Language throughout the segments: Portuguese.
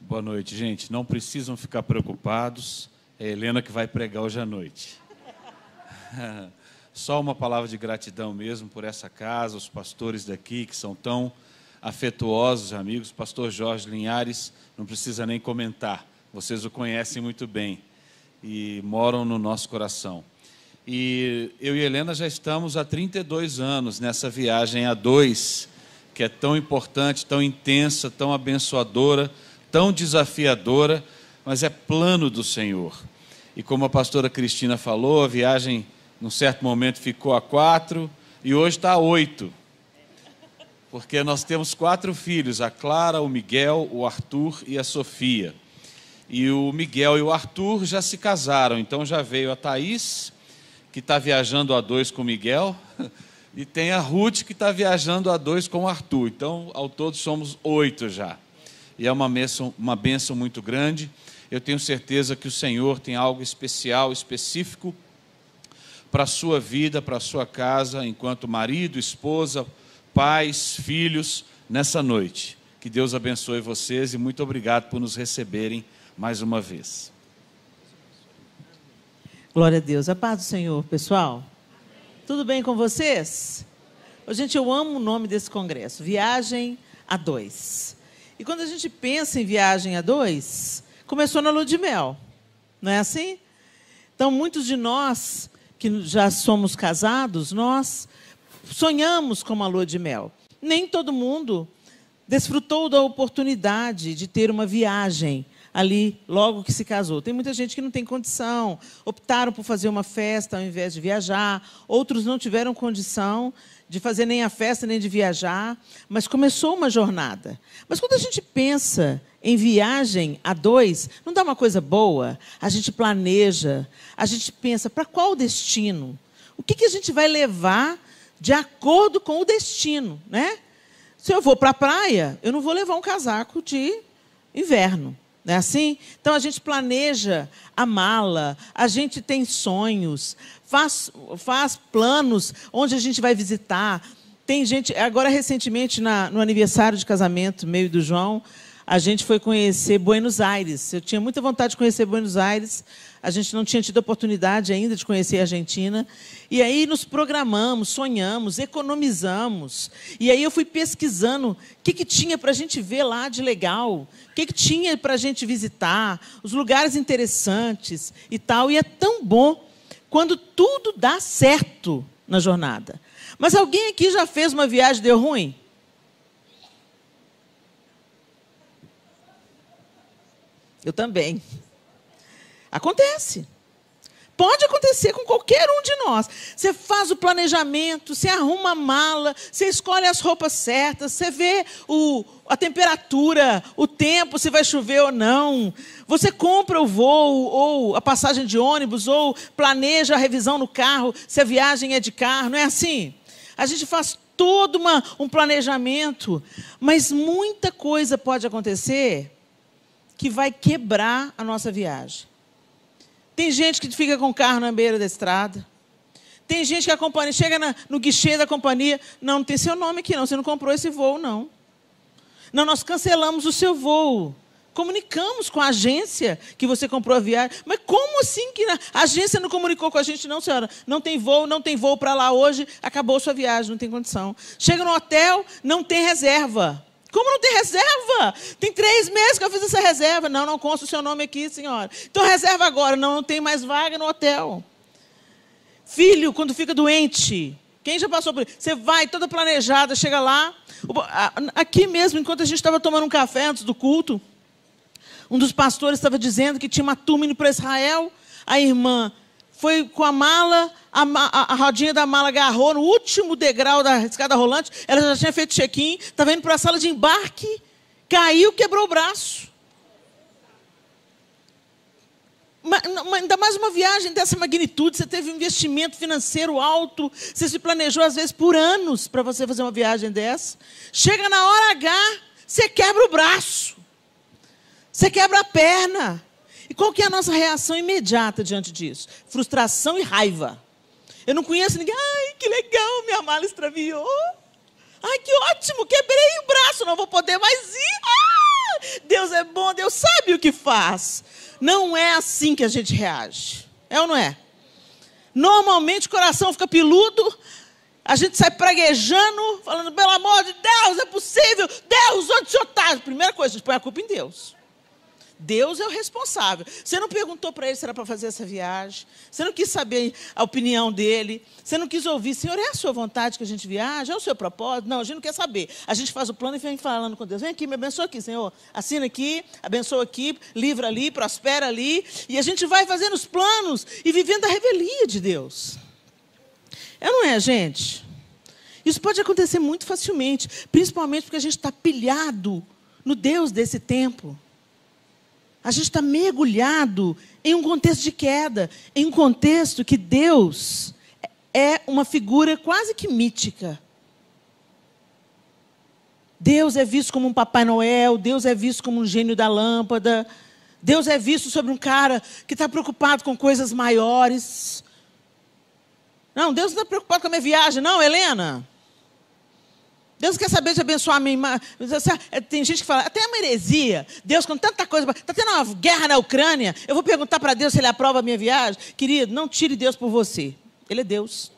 Boa noite, gente. Não precisam ficar preocupados. É a Helena que vai pregar hoje à noite. Só uma palavra de gratidão mesmo por essa casa, os pastores daqui que são tão afetuosos, amigos. Pastor Jorge Linhares, não precisa nem comentar. Vocês o conhecem muito bem e moram no nosso coração. E eu e a Helena já estamos há 32 anos nessa viagem a dois, que é tão importante, tão intensa, tão abençoadora, tão desafiadora, mas é plano do Senhor. E como a pastora Cristina falou, a viagem, num certo momento, ficou a 4 e hoje está a 8. Porque nós temos 4 filhos, a Clara, o Miguel, o Arthur e a Sofia. E o Miguel e o Arthur já se casaram, então já veio a Thaís, que está viajando a 2 com o Miguel, e tem a Ruth, que está viajando a 2 com o Arthur. Então, ao todo, somos 8 já. E é uma bênção muito grande. Eu tenho certeza que o Senhor tem algo especial, específico, para a sua vida, para a sua casa, enquanto marido, esposa, pais, filhos, nessa noite. Que Deus abençoe vocês e muito obrigado por nos receberem mais uma vez. Glória a Deus. A paz do Senhor, pessoal. Tudo bem com vocês? Gente, eu amo o nome desse congresso, Viagem a 2. E quando a gente pensa em viagem a 2, começou na lua de mel, não é assim? Então, muitos de nós que já somos casados, nós sonhamos com uma lua de mel. Nem todo mundo desfrutou da oportunidade de ter uma viagem ali logo que se casou. Tem muita gente que não tem condição, optaram por fazer uma festa ao invés de viajar, outros não tiveram condição de fazer nem a festa nem de viajar, mas começou uma jornada. Mas quando a gente pensa em viagem a 2, não dá uma coisa boa? A gente planeja, a gente pensa para qual destino? O que a gente vai levar de acordo com o destino, né? Se eu vou para a praia, eu não vou levar um casaco de inverno. Não é assim? Então, a gente planeja a mala, a gente tem sonhos, faz planos onde a gente vai visitar. Tem gente... Agora, recentemente, no aniversário de casamento meu e do João, a gente foi conhecer Buenos Aires. Eu tinha muita vontade de conhecer Buenos Aires. A gente não tinha tido a oportunidade ainda de conhecer a Argentina. E aí nos programamos, sonhamos, economizamos. E aí eu fui pesquisando o que tinha para a gente ver lá de legal, o que tinha para a gente visitar, os lugares interessantes e tal. E é tão bom quando tudo dá certo na jornada. Mas alguém aqui já fez uma viagem e deu ruim? Eu também. Acontece. Pode acontecer com qualquer um de nós. Você faz o planejamento, você arruma a mala, você escolhe as roupas certas, você vê a temperatura, o tempo, se vai chover ou não. Você compra o voo, ou a passagem de ônibus, ou planeja a revisão no carro, se a viagem é de carro, não é assim? A gente faz todo um planejamento, mas muita coisa pode acontecer que vai quebrar a nossa viagem. Tem gente que fica com o carro na beira da estrada. Tem gente que a companhia chega no guichê da companhia. Não tem seu nome aqui, não. Você não comprou esse voo, não. Não, nós cancelamos o seu voo. Comunicamos com a agência que você comprou a viagem. Mas como assim que a agência não comunicou com a gente? Não, senhora. Não tem voo para lá hoje. Acabou sua viagem, não tem condição. Chega no hotel, não tem reserva. Como não tem reserva? Tem 3 meses que eu fiz essa reserva. Não consta o seu nome aqui, senhora. Então, reserva agora. Não tem mais vaga no hotel. Filho, quando fica doente, quem já passou por isso? Você vai toda planejada, chega lá. Aqui mesmo, enquanto a gente estava tomando um café antes do culto, um dos pastores estava dizendo que tinha uma turma indo para Israel. A irmã foi com a mala, a rodinha da mala agarrou no último degrau da escada rolante, ela já tinha feito check-in, estava indo para a sala de embarque, caiu, quebrou o braço. Ainda mais uma viagem dessa magnitude, você teve um investimento financeiro alto, você se planejou, às vezes, por anos para você fazer uma viagem dessa. Chega na hora H, você quebra o braço, você quebra a perna. E qual que é a nossa reação imediata diante disso? Frustração e raiva. Eu não conheço ninguém. Ai, que legal, minha mala extraviou. Ai, que ótimo, quebrei o braço, não vou poder mais ir. Deus é bom, Deus sabe o que faz. Não é assim que a gente reage. É ou não é? Normalmente o coração fica peludo, a gente sai praguejando, falando, pelo amor de Deus, é possível. Deus, onde o senhor está? Primeira coisa, a gente põe a culpa em Deus. Deus é o responsável. Você não perguntou para ele se era para fazer essa viagem. Você não quis saber a opinião dele. Você não quis ouvir, Senhor, é a sua vontade que a gente viaje? É o seu propósito? Não, a gente não quer saber. A gente faz o plano e vem falando com Deus. Vem aqui, me abençoa aqui, Senhor. Assina aqui, abençoa aqui, livra ali, prospera ali. E a gente vai fazendo os planos e vivendo a revelia de Deus. Não é, gente? Isso pode acontecer muito facilmente, principalmente porque a gente está pilhado no Deus desse tempo. A gente está mergulhado em um contexto de queda, em um contexto que Deus é uma figura quase que mítica. Deus é visto como um Papai Noel, Deus é visto como um gênio da lâmpada, Deus é visto sobre um cara que está preocupado com coisas maiores. Não, Deus não está preocupado com a minha viagem, não, Helena. Deus quer saber de abençoar a minha irmã. Tem gente que fala, até uma heresia. Deus com tanta coisa, está tendo uma guerra na Ucrânia, eu vou perguntar para Deus se Ele aprova a minha viagem. Querido, não tire Deus por você. Ele é Deus.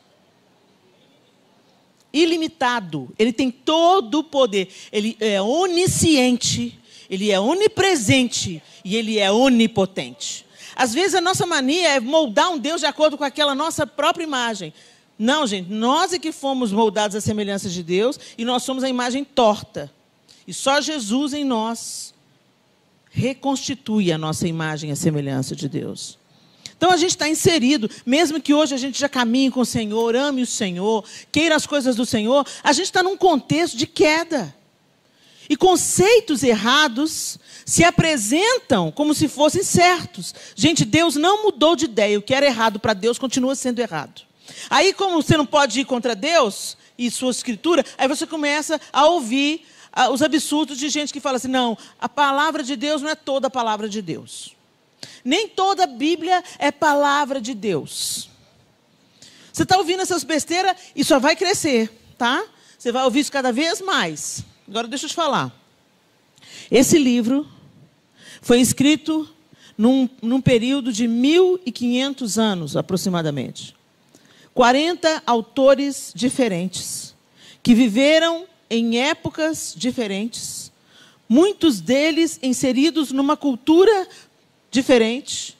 Ilimitado. Ele tem todo o poder. Ele é onisciente, Ele é onipresente e Ele é onipotente. Às vezes a nossa mania é moldar um Deus de acordo com aquela nossa própria imagem. Não, gente, nós é que fomos moldados à semelhança de Deus e nós somos a imagem torta. E só Jesus em nós reconstitui a nossa imagem e a semelhança de Deus. Então a gente está inserido, mesmo que hoje a gente já caminhe com o Senhor, ame o Senhor, queira as coisas do Senhor, a gente está num contexto de queda. E conceitos errados se apresentam como se fossem certos. Gente, Deus não mudou de ideia, o que era errado para Deus continua sendo errado. Aí, como você não pode ir contra Deus e sua escritura, aí você começa a ouvir os absurdos de gente que fala assim, não, a palavra de Deus não é toda a palavra de Deus. Nem toda a Bíblia é palavra de Deus. Você está ouvindo essas besteiras e só vai crescer, tá? Você vai ouvir isso cada vez mais. Agora deixa eu te falar. Esse livro foi escrito num período de 1.500 anos, aproximadamente. 40 autores diferentes, que viveram em épocas diferentes, muitos deles inseridos numa cultura diferente,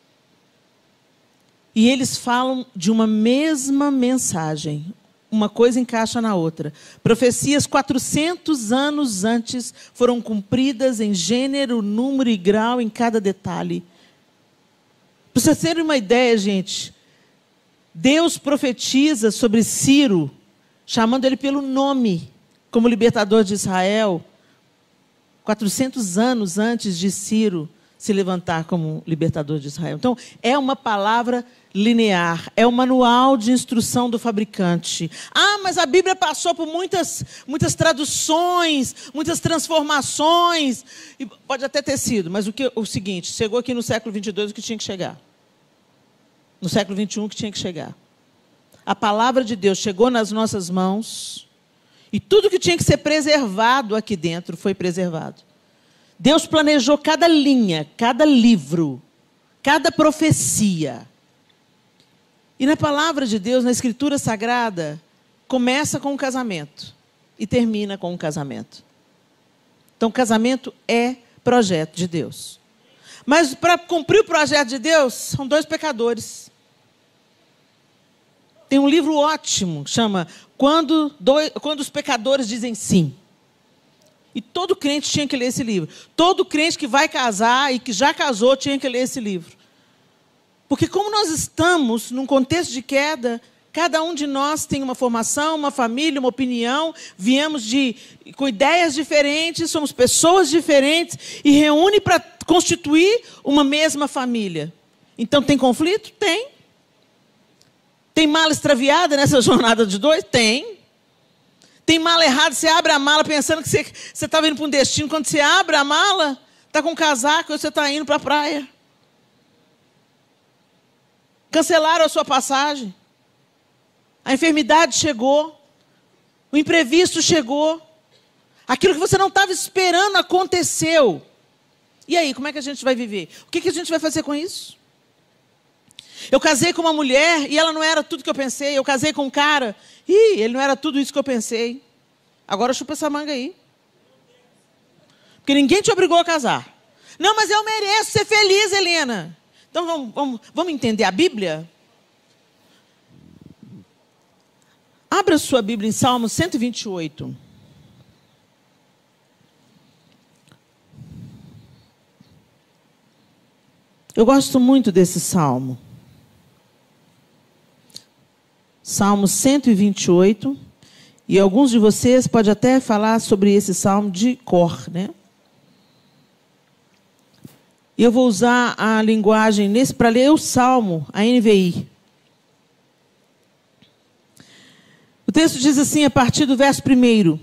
e eles falam de uma mesma mensagem, uma coisa encaixa na outra. Profecias 400 anos antes foram cumpridas em gênero, número e grau em cada detalhe. Para vocês terem uma ideia, gente, Deus profetiza sobre Ciro, chamando ele pelo nome, como libertador de Israel, 400 anos antes de Ciro se levantar como libertador de Israel. Então, é uma palavra linear, é o manual de instrução do fabricante. Ah, mas a Bíblia passou por muitas traduções, muitas transformações. E pode até ter sido, mas o seguinte, chegou aqui no século 22 o que tinha que chegar. No século 21 o que tinha que chegar. A palavra de Deus chegou nas nossas mãos e tudo que tinha que ser preservado aqui dentro foi preservado. Deus planejou cada linha, cada livro, cada profecia. E na palavra de Deus, na Escritura Sagrada, começa com o casamento e termina com o casamento. Então, o casamento é projeto de Deus. Mas para cumprir o projeto de Deus, são dois pecadores. Tem um livro ótimo, chama Quando os Pecadores Dizem Sim. E todo crente tinha que ler esse livro. Todo crente que vai casar e que já casou tinha que ler esse livro. Porque como nós estamos num contexto de queda, cada um de nós tem uma formação, uma família, uma opinião, viemos com ideias diferentes, somos pessoas diferentes e reúne para constituir uma mesma família. Então tem conflito? Tem. Tem mala extraviada nessa jornada de dois? Tem. Tem mala errada, você abre a mala pensando que você estava indo para um destino. Quando você abre a mala, está com um casaco e você está indo para a praia. Cancelaram a sua passagem. A enfermidade chegou. O imprevisto chegou. Aquilo que você não estava esperando aconteceu. E aí, como é que a gente vai viver? O que a gente vai fazer com isso? Eu casei com uma mulher e ela não era tudo que eu pensei. Eu casei com um cara e ele não era tudo isso que eu pensei. Agora chupa essa manga aí. Porque ninguém te obrigou a casar. Não, mas eu mereço ser feliz, Helena. Então vamos entender a Bíblia? Abra sua Bíblia em Salmo 128. Eu gosto muito desse salmo. Salmo 128. E alguns de vocês podem até falar sobre esse salmo de cor, né? E eu vou usar a linguagem para ler o salmo, a NVI. O texto diz assim, a partir do verso 1.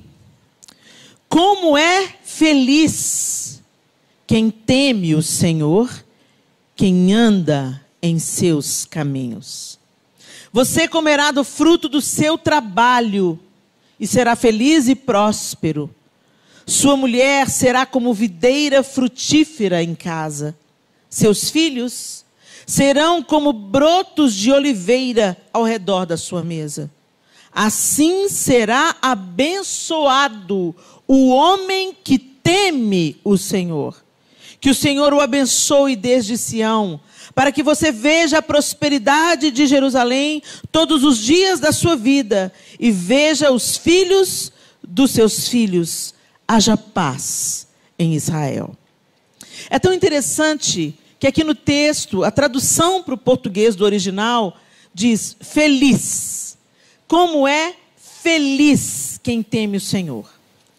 Como é feliz quem teme o Senhor, quem anda em seus caminhos. Você comerá do fruto do seu trabalho e será feliz e próspero. Sua mulher será como videira frutífera em casa. Seus filhos serão como brotos de oliveira ao redor da sua mesa. Assim será abençoado o homem que teme o Senhor. Que o Senhor o abençoe desde Sião, para que você veja a prosperidade de Jerusalém todos os dias da sua vida e veja os filhos dos seus filhos. Haja paz em Israel. É tão interessante que aqui no texto, a tradução para o português do original diz feliz. Como é feliz quem teme o Senhor.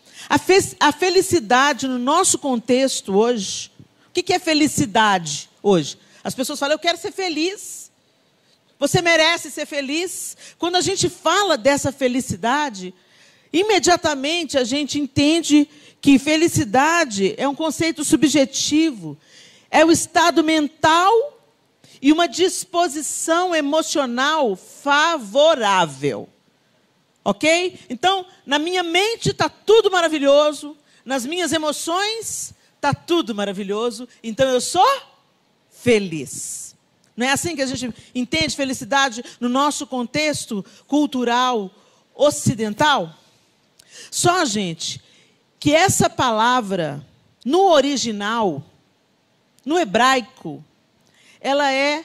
A felicidade no nosso contexto hoje, o que é felicidade hoje? As pessoas falam, eu quero ser feliz. Você merece ser feliz. Quando a gente fala dessa felicidade, imediatamente a gente entende que felicidade é um conceito subjetivo. É o estado mental e uma disposição emocional favorável. Ok? Então, na minha mente está tudo maravilhoso, nas minhas emoções está tudo maravilhoso, então eu sou feliz. Não é assim que a gente entende felicidade no nosso contexto cultural ocidental? Só, gente, que essa palavra, no original, no hebraico, ela é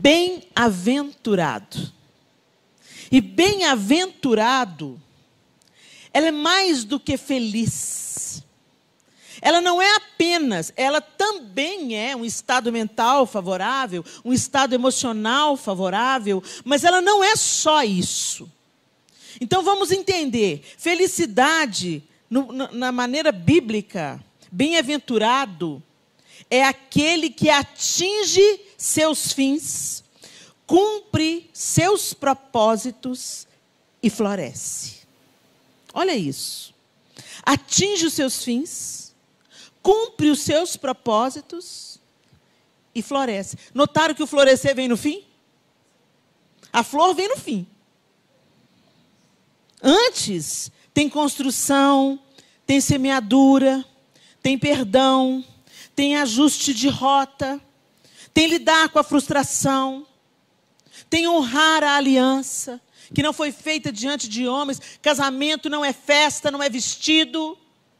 bem-aventurado. E bem-aventurado, ela é mais do que feliz. Ela não é apenas, ela também é um estado mental favorável, um estado emocional favorável, mas ela não é só isso. Então vamos entender, felicidade, na maneira bíblica, bem-aventurado, é aquele que atinge seus fins, cumpre seus propósitos e floresce. Olha isso. Atinge os seus fins, cumpre os seus propósitos e floresce. Notaram que o florescer vem no fim? A flor vem no fim. Antes, tem construção, tem semeadura, tem perdão, tem ajuste de rota, tem lidar com a frustração, tem honrar a aliança, que não foi feita diante de homens. Casamento não é festa, não é vestido.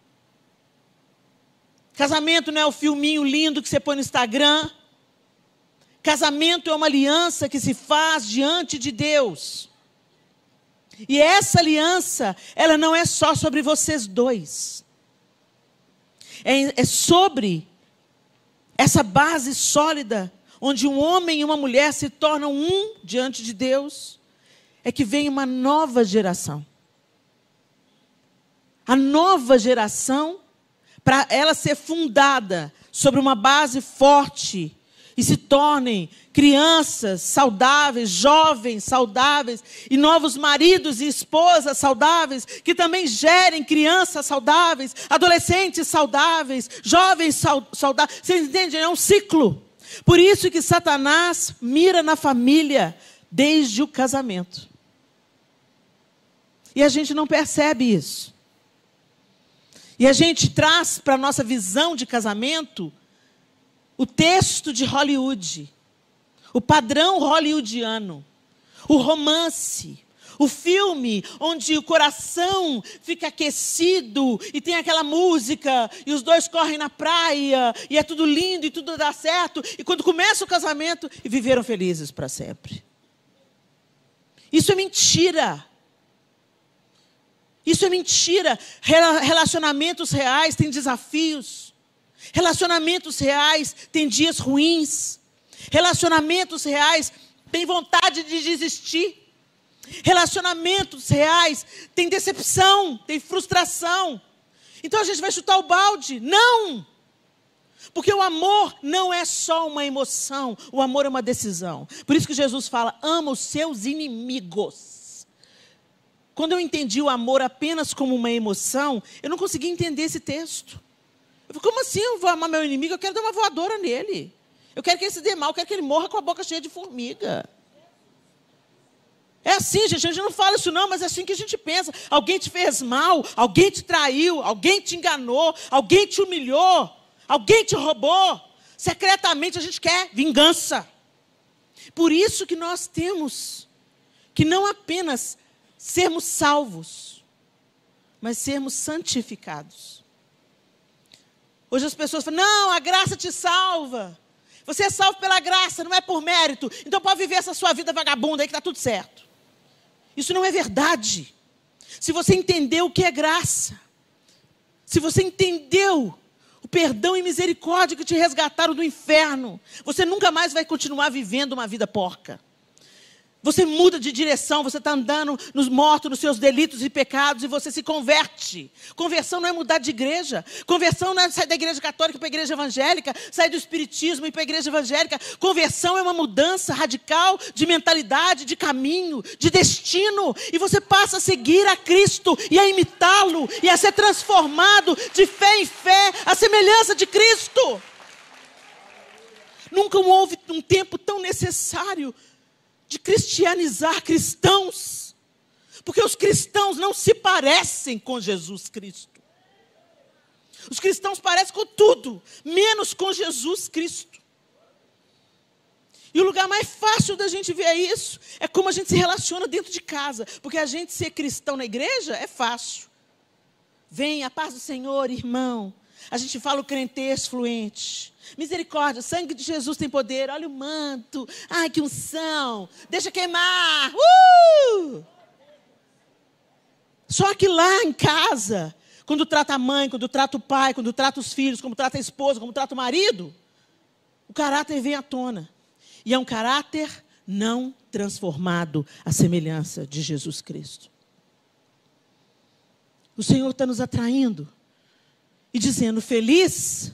Casamento não é o filminho lindo que você põe no Instagram. Casamento é uma aliança que se faz diante de Deus. E essa aliança, ela não é só sobre vocês dois. É sobre essa base sólida, onde um homem e uma mulher se tornam um diante de Deus, é que vem uma nova geração. A nova geração, para ela ser fundada sobre uma base forte, e se tornem crianças saudáveis, jovens saudáveis, e novos maridos e esposas saudáveis, que também gerem crianças saudáveis, adolescentes saudáveis, jovens saudáveis. Vocês entendem? É um ciclo. Por isso que Satanás mira na família desde o casamento. E a gente não percebe isso. E a gente traz para a nossa visão de casamento o texto de Hollywood, o padrão hollywoodiano, o romance, o filme onde o coração fica aquecido e tem aquela música e os dois correm na praia e é tudo lindo e tudo dá certo. E quando começa o casamento, e viveram felizes para sempre. Isso é mentira. Isso é mentira. Relacionamentos reais têm desafios. Relacionamentos reais têm dias ruins. Relacionamentos reais têm vontade de desistir. Relacionamentos reais têm decepção, têm frustração. Então a gente vai chutar o balde? Não! Porque o amor não é só uma emoção, o amor é uma decisão. Por isso que Jesus fala, ama os seus inimigos. Quando eu entendi o amor apenas como uma emoção, eu não consegui entender esse texto. Eu falei, como assim eu vou amar meu inimigo? Eu quero dar uma voadora nele. Eu quero que ele se dê mal, eu quero que ele morra com a boca cheia de formiga. É assim, gente, a gente não fala isso não, mas é assim que a gente pensa. Alguém te fez mal, alguém te traiu, alguém te enganou, alguém te humilhou, alguém te roubou. Secretamente a gente quer vingança. Por isso que nós temos que não apenas sermos salvos, mas sermos santificados. Hoje as pessoas falam, não, a graça te salva. Você é salvo pela graça, não é por mérito. Então pode viver essa sua vida vagabunda aí que está tudo certo. Isso não é verdade. Se você entendeu o que é graça, se você entendeu o perdão e misericórdia que te resgataram do inferno, você nunca mais vai continuar vivendo uma vida porca. Você muda de direção, você está andando morto nos seus delitos e pecados e você se converte. Conversão não é mudar de igreja. Conversão não é sair da igreja católica para a igreja evangélica, sair do espiritismo e para a igreja evangélica. Conversão é uma mudança radical de mentalidade, de caminho, de destino. E você passa a seguir a Cristo e a imitá-lo e a ser transformado de fé em fé, à semelhança de Cristo. Nunca houve um tempo tão necessário de cristianizar cristãos, porque os cristãos não se parecem com Jesus Cristo. Os cristãos parecem com tudo, menos com Jesus Cristo. E o lugar mais fácil da gente ver isso é como a gente se relaciona dentro de casa, porque a gente ser cristão na igreja é fácil. Vem a paz do Senhor, irmão. A gente fala o crentez fluente. Misericórdia, o sangue de Jesus tem poder. Olha o manto. Ai, que unção. Deixa queimar. Só que lá em casa, quando trata a mãe, quando trata o pai, quando trata os filhos, como trata a esposa, como trata o marido, o caráter vem à tona. E é um caráter não transformado à semelhança de Jesus Cristo. O Senhor está nos atraindo e dizendo, feliz,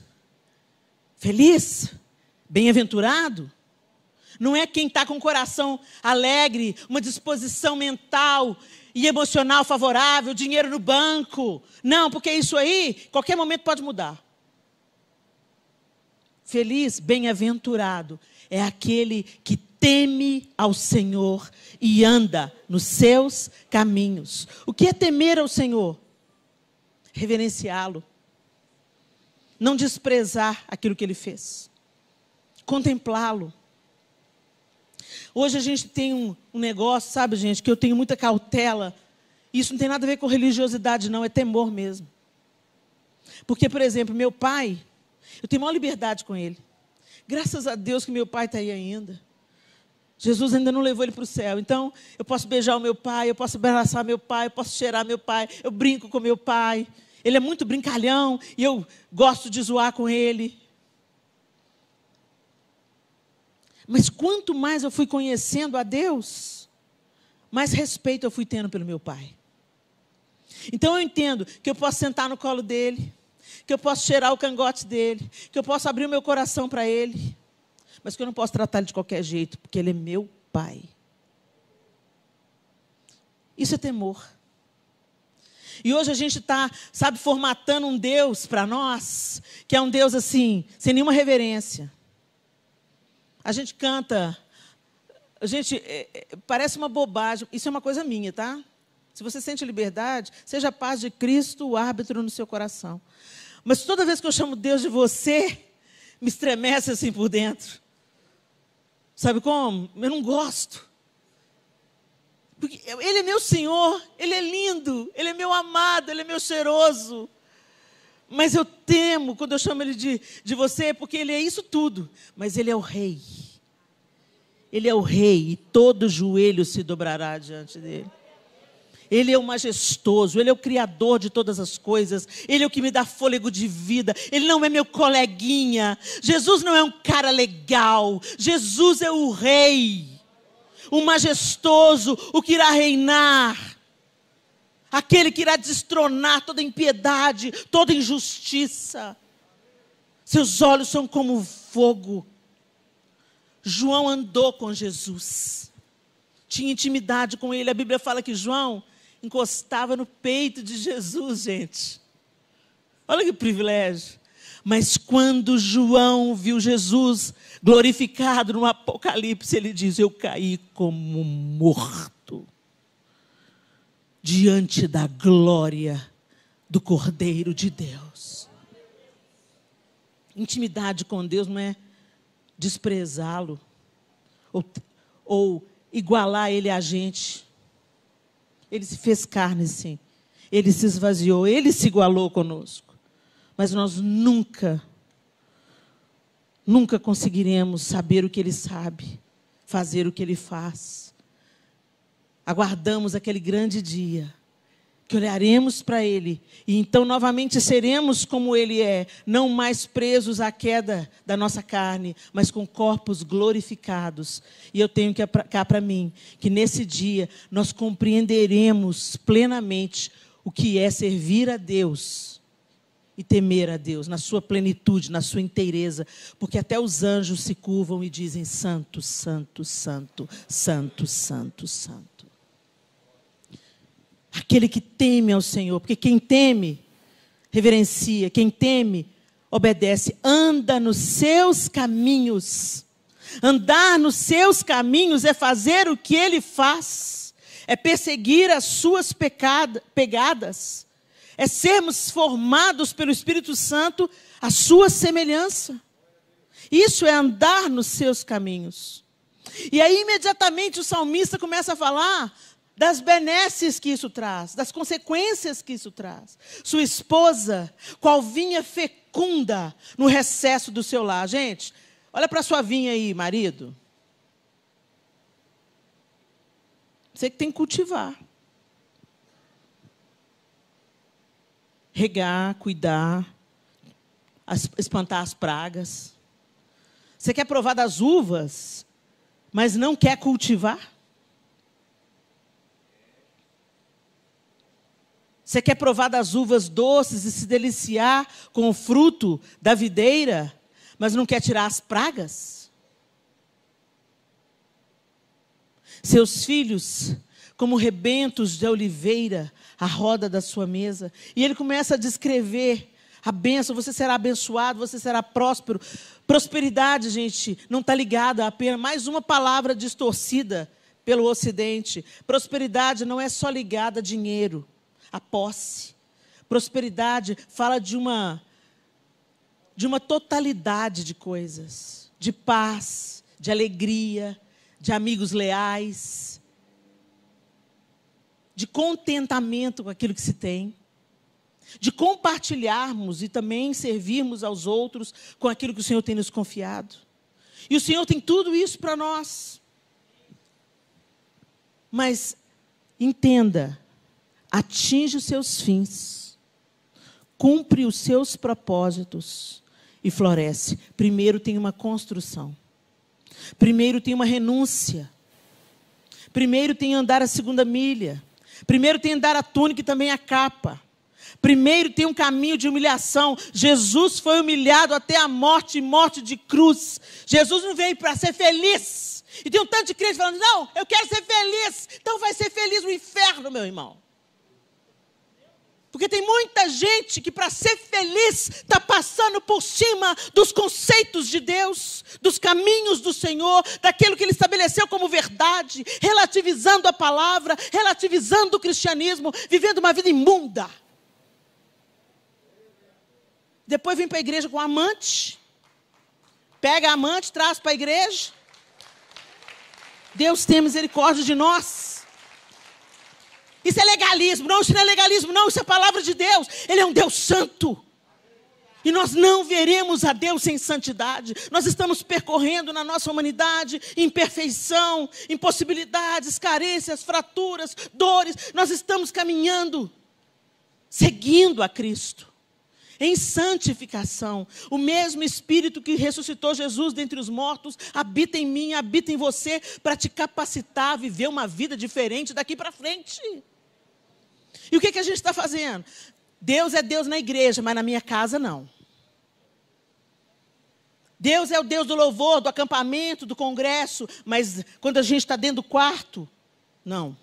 bem-aventurado, não é quem está com o coração alegre, uma disposição mental e emocional favorável, dinheiro no banco. Não, porque isso aí, qualquer momento pode mudar. Feliz, bem-aventurado, é aquele que teme ao Senhor e anda nos seus caminhos. O que é temer ao Senhor? Reverenciá-lo. Não desprezar aquilo que ele fez. Contemplá-lo. Hoje a gente tem um negócio, sabe, gente, que eu tenho muita cautela. Isso não tem nada a ver com religiosidade, não, é temor mesmo. Porque, por exemplo, meu pai, eu tenho maior liberdade com ele. Graças a Deus que meu pai está aí ainda. Jesus ainda não levou ele para o céu. Então, eu posso beijar o meu pai, eu posso abraçar meu pai, eu posso cheirar meu pai, eu brinco com meu pai. Ele é muito brincalhão e eu gosto de zoar com ele. Mas quanto mais eu fui conhecendo a Deus, mais respeito eu fui tendo pelo meu pai. Então eu entendo que eu posso sentar no colo dele, que eu posso cheirar o cangote dele, que eu posso abrir o meu coração para ele, mas que eu não posso tratar ele de qualquer jeito, porque ele é meu pai. Isso é temor. E hoje a gente está, sabe, formatando um Deus para nós, que é um Deus assim, sem nenhuma reverência. A gente canta, parece uma bobagem, isso é uma coisa minha, tá? Se você sente liberdade, seja a paz de Cristo o árbitro no seu coração. Mas toda vez que eu chamo Deus de você, me estremece assim por dentro. Sabe como? Eu não gosto. Porque Ele é meu Senhor, Ele é lindo, Ele é meu amado, Ele é meu cheiroso. Mas eu temo quando eu chamo Ele de você, porque Ele é isso tudo. Mas Ele é o Rei. Ele é o Rei e todo joelho se dobrará diante dEle. Ele é o majestoso, Ele é o Criador de todas as coisas. Ele é o que me dá fôlego de vida. Ele não é meu coleguinha. Jesus não é um cara legal. Jesus é o Rei, o majestoso, o que irá reinar. Aquele que irá destronar toda impiedade, toda injustiça. Seus olhos são como fogo. João andou com Jesus. Tinha intimidade com Ele. A Bíblia fala que João encostava no peito de Jesus, gente. Olha que privilégio. Mas quando João viu Jesus glorificado no Apocalipse, ele diz: eu caí como morto diante da glória do Cordeiro de Deus. Intimidade com Deus não é desprezá-lo ou igualar Ele a gente. Ele se fez carne, sim. Ele se esvaziou, Ele se igualou conosco. Mas nós nunca conseguiremos saber o que Ele sabe, fazer o que Ele faz. Aguardamos aquele grande dia, que olharemos para Ele, e então novamente seremos como Ele é, não mais presos à queda da nossa carne, mas com corpos glorificados. E eu tenho que cá para mim, que nesse dia nós compreenderemos plenamente o que é servir a Deus e temer a Deus, na sua plenitude, na sua inteireza, porque até os anjos se curvam e dizem: Santo, Santo, Santo, Santo, Santo, Santo. Aquele que teme ao Senhor, porque quem teme, reverencia, quem teme, obedece, anda nos seus caminhos. Andar nos seus caminhos é fazer o que Ele faz, é perseguir as suas pegadas, é sermos formados pelo Espírito Santo à sua semelhança. Isso é andar nos seus caminhos. E aí imediatamente o salmista começa a falar das benesses que isso traz, das consequências que isso traz. Sua esposa, qual vinha fecunda no recesso do seu lar. Gente, olha para a sua vinha aí, marido. Você que tem que cultivar. Regar, cuidar, espantar as pragas. Você quer provar das uvas, mas não quer cultivar? Você quer provar das uvas doces e se deliciar com o fruto da videira, mas não quer tirar as pragas? Seus filhos, como rebentos de oliveira, à roda da sua mesa. E ele começa a descrever a bênção: você será abençoado, você será próspero. Prosperidade, gente, não está ligada a apenas mais uma palavra distorcida pelo Ocidente. Prosperidade não é só ligada a dinheiro, a posse. Prosperidade fala de uma totalidade de coisas, de paz, de alegria, de amigos leais, de contentamento com aquilo que se tem, de compartilharmos e também servirmos aos outros com aquilo que o Senhor tem nos confiado. E o Senhor tem tudo isso para nós. Mas entenda, atinge os seus fins, cumpre os seus propósitos e floresce. Primeiro tem uma construção. Primeiro tem uma renúncia. Primeiro tem andar a segunda milha. Primeiro tem andar a túnica e também a capa. Primeiro tem um caminho de humilhação. Jesus foi humilhado até a morte, e morte de cruz. Jesus não veio para ser feliz. E tem um tanto de crente falando: não, eu quero ser feliz. Então vai ser feliz no inferno, meu irmão. Porque tem muita gente que, para ser feliz, está passando por cima dos conceitos de Deus, dos caminhos do Senhor, daquilo que Ele estabeleceu como verdade, relativizando a palavra, relativizando o cristianismo, vivendo uma vida imunda. Depois vem para a igreja com amante, pega a amante, traz para a igreja. Deus tem misericórdia de nós. Isso é legalismo. Não, isso não é legalismo, não. Isso é a palavra de Deus. Ele é um Deus santo. E nós não veremos a Deus sem santidade. Nós estamos percorrendo na nossa humanidade imperfeição, impossibilidades, carências, fraturas, dores. Nós estamos caminhando, seguindo a Cristo, em santificação. O mesmo Espírito que ressuscitou Jesus dentre os mortos habita em mim, habita em você, para te capacitar a viver uma vida diferente daqui para frente. E o que a gente está fazendo? Deus é Deus na igreja, mas na minha casa não. Deus é o Deus do louvor, do acampamento, do congresso, mas quando a gente está dentro do quarto, não.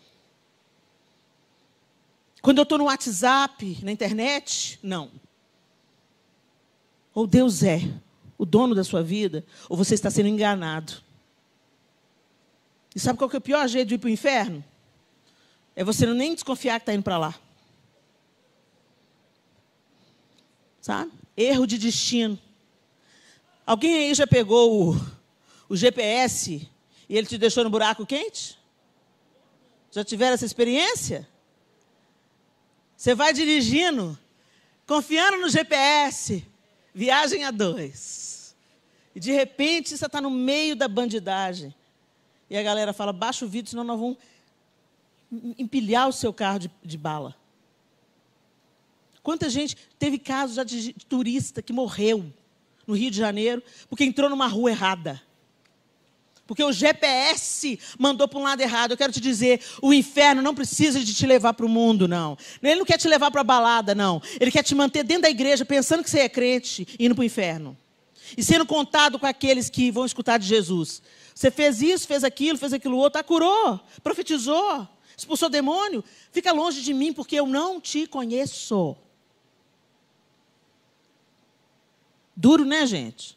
Quando eu estou no WhatsApp, na internet, não. Ou Deus é o dono da sua vida, ou você está sendo enganado. E sabe qual que é o pior jeito de ir para o inferno? É você não nem desconfiar que está indo para lá. Sabe? Erro de destino. Alguém aí já pegou o GPS e ele te deixou no buraco quente? Já tiveram essa experiência? Você vai dirigindo, confiando no GPS, viagem a 2. E de repente você está no meio da bandidagem. E a galera fala, baixa o vidro, senão nós vamos empilhar o seu carro de bala. Quanta gente, teve casos já de turista que morreu no Rio de Janeiro, porque entrou numa rua errada. Porque o GPS mandou para um lado errado. Eu quero te dizer, o inferno não precisa de te levar para o mundo, não. Ele não quer te levar para a balada, não. Ele quer te manter dentro da igreja, pensando que você é crente, indo para o inferno. E sendo contado com aqueles que vão escutar de Jesus. Você fez isso, fez aquilo outro, curou, profetizou, expulsou demônio. Fica longe de mim, porque eu não te conheço. Duro, né, gente?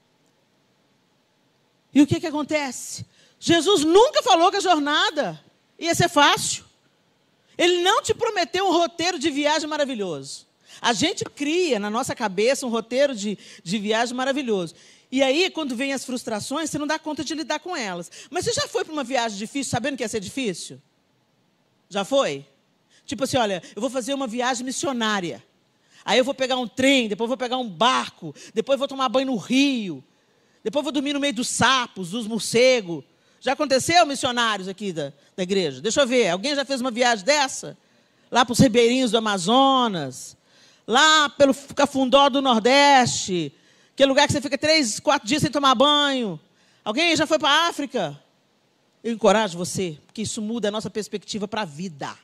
E o que acontece? Jesus nunca falou que a jornada ia ser fácil. Ele não te prometeu um roteiro de viagem maravilhoso. A gente cria na nossa cabeça um roteiro de viagem maravilhoso. E aí, quando vem as frustrações, você não dá conta de lidar com elas. Mas você já foi para uma viagem difícil sabendo que ia ser difícil? Já foi? Tipo assim, olha, eu vou fazer uma viagem missionária. Aí eu vou pegar um trem, depois vou pegar um barco, depois vou tomar banho no rio, depois vou dormir no meio dos sapos, dos morcegos. Já aconteceu, missionários aqui da igreja? Deixa eu ver, alguém já fez uma viagem dessa? Lá para os ribeirinhos do Amazonas, lá pelo Cafundó do Nordeste, aquele lugar que você fica 3, 4 dias sem tomar banho. Alguém já foi para a África? Eu encorajo você, porque isso muda a nossa perspectiva para a vida.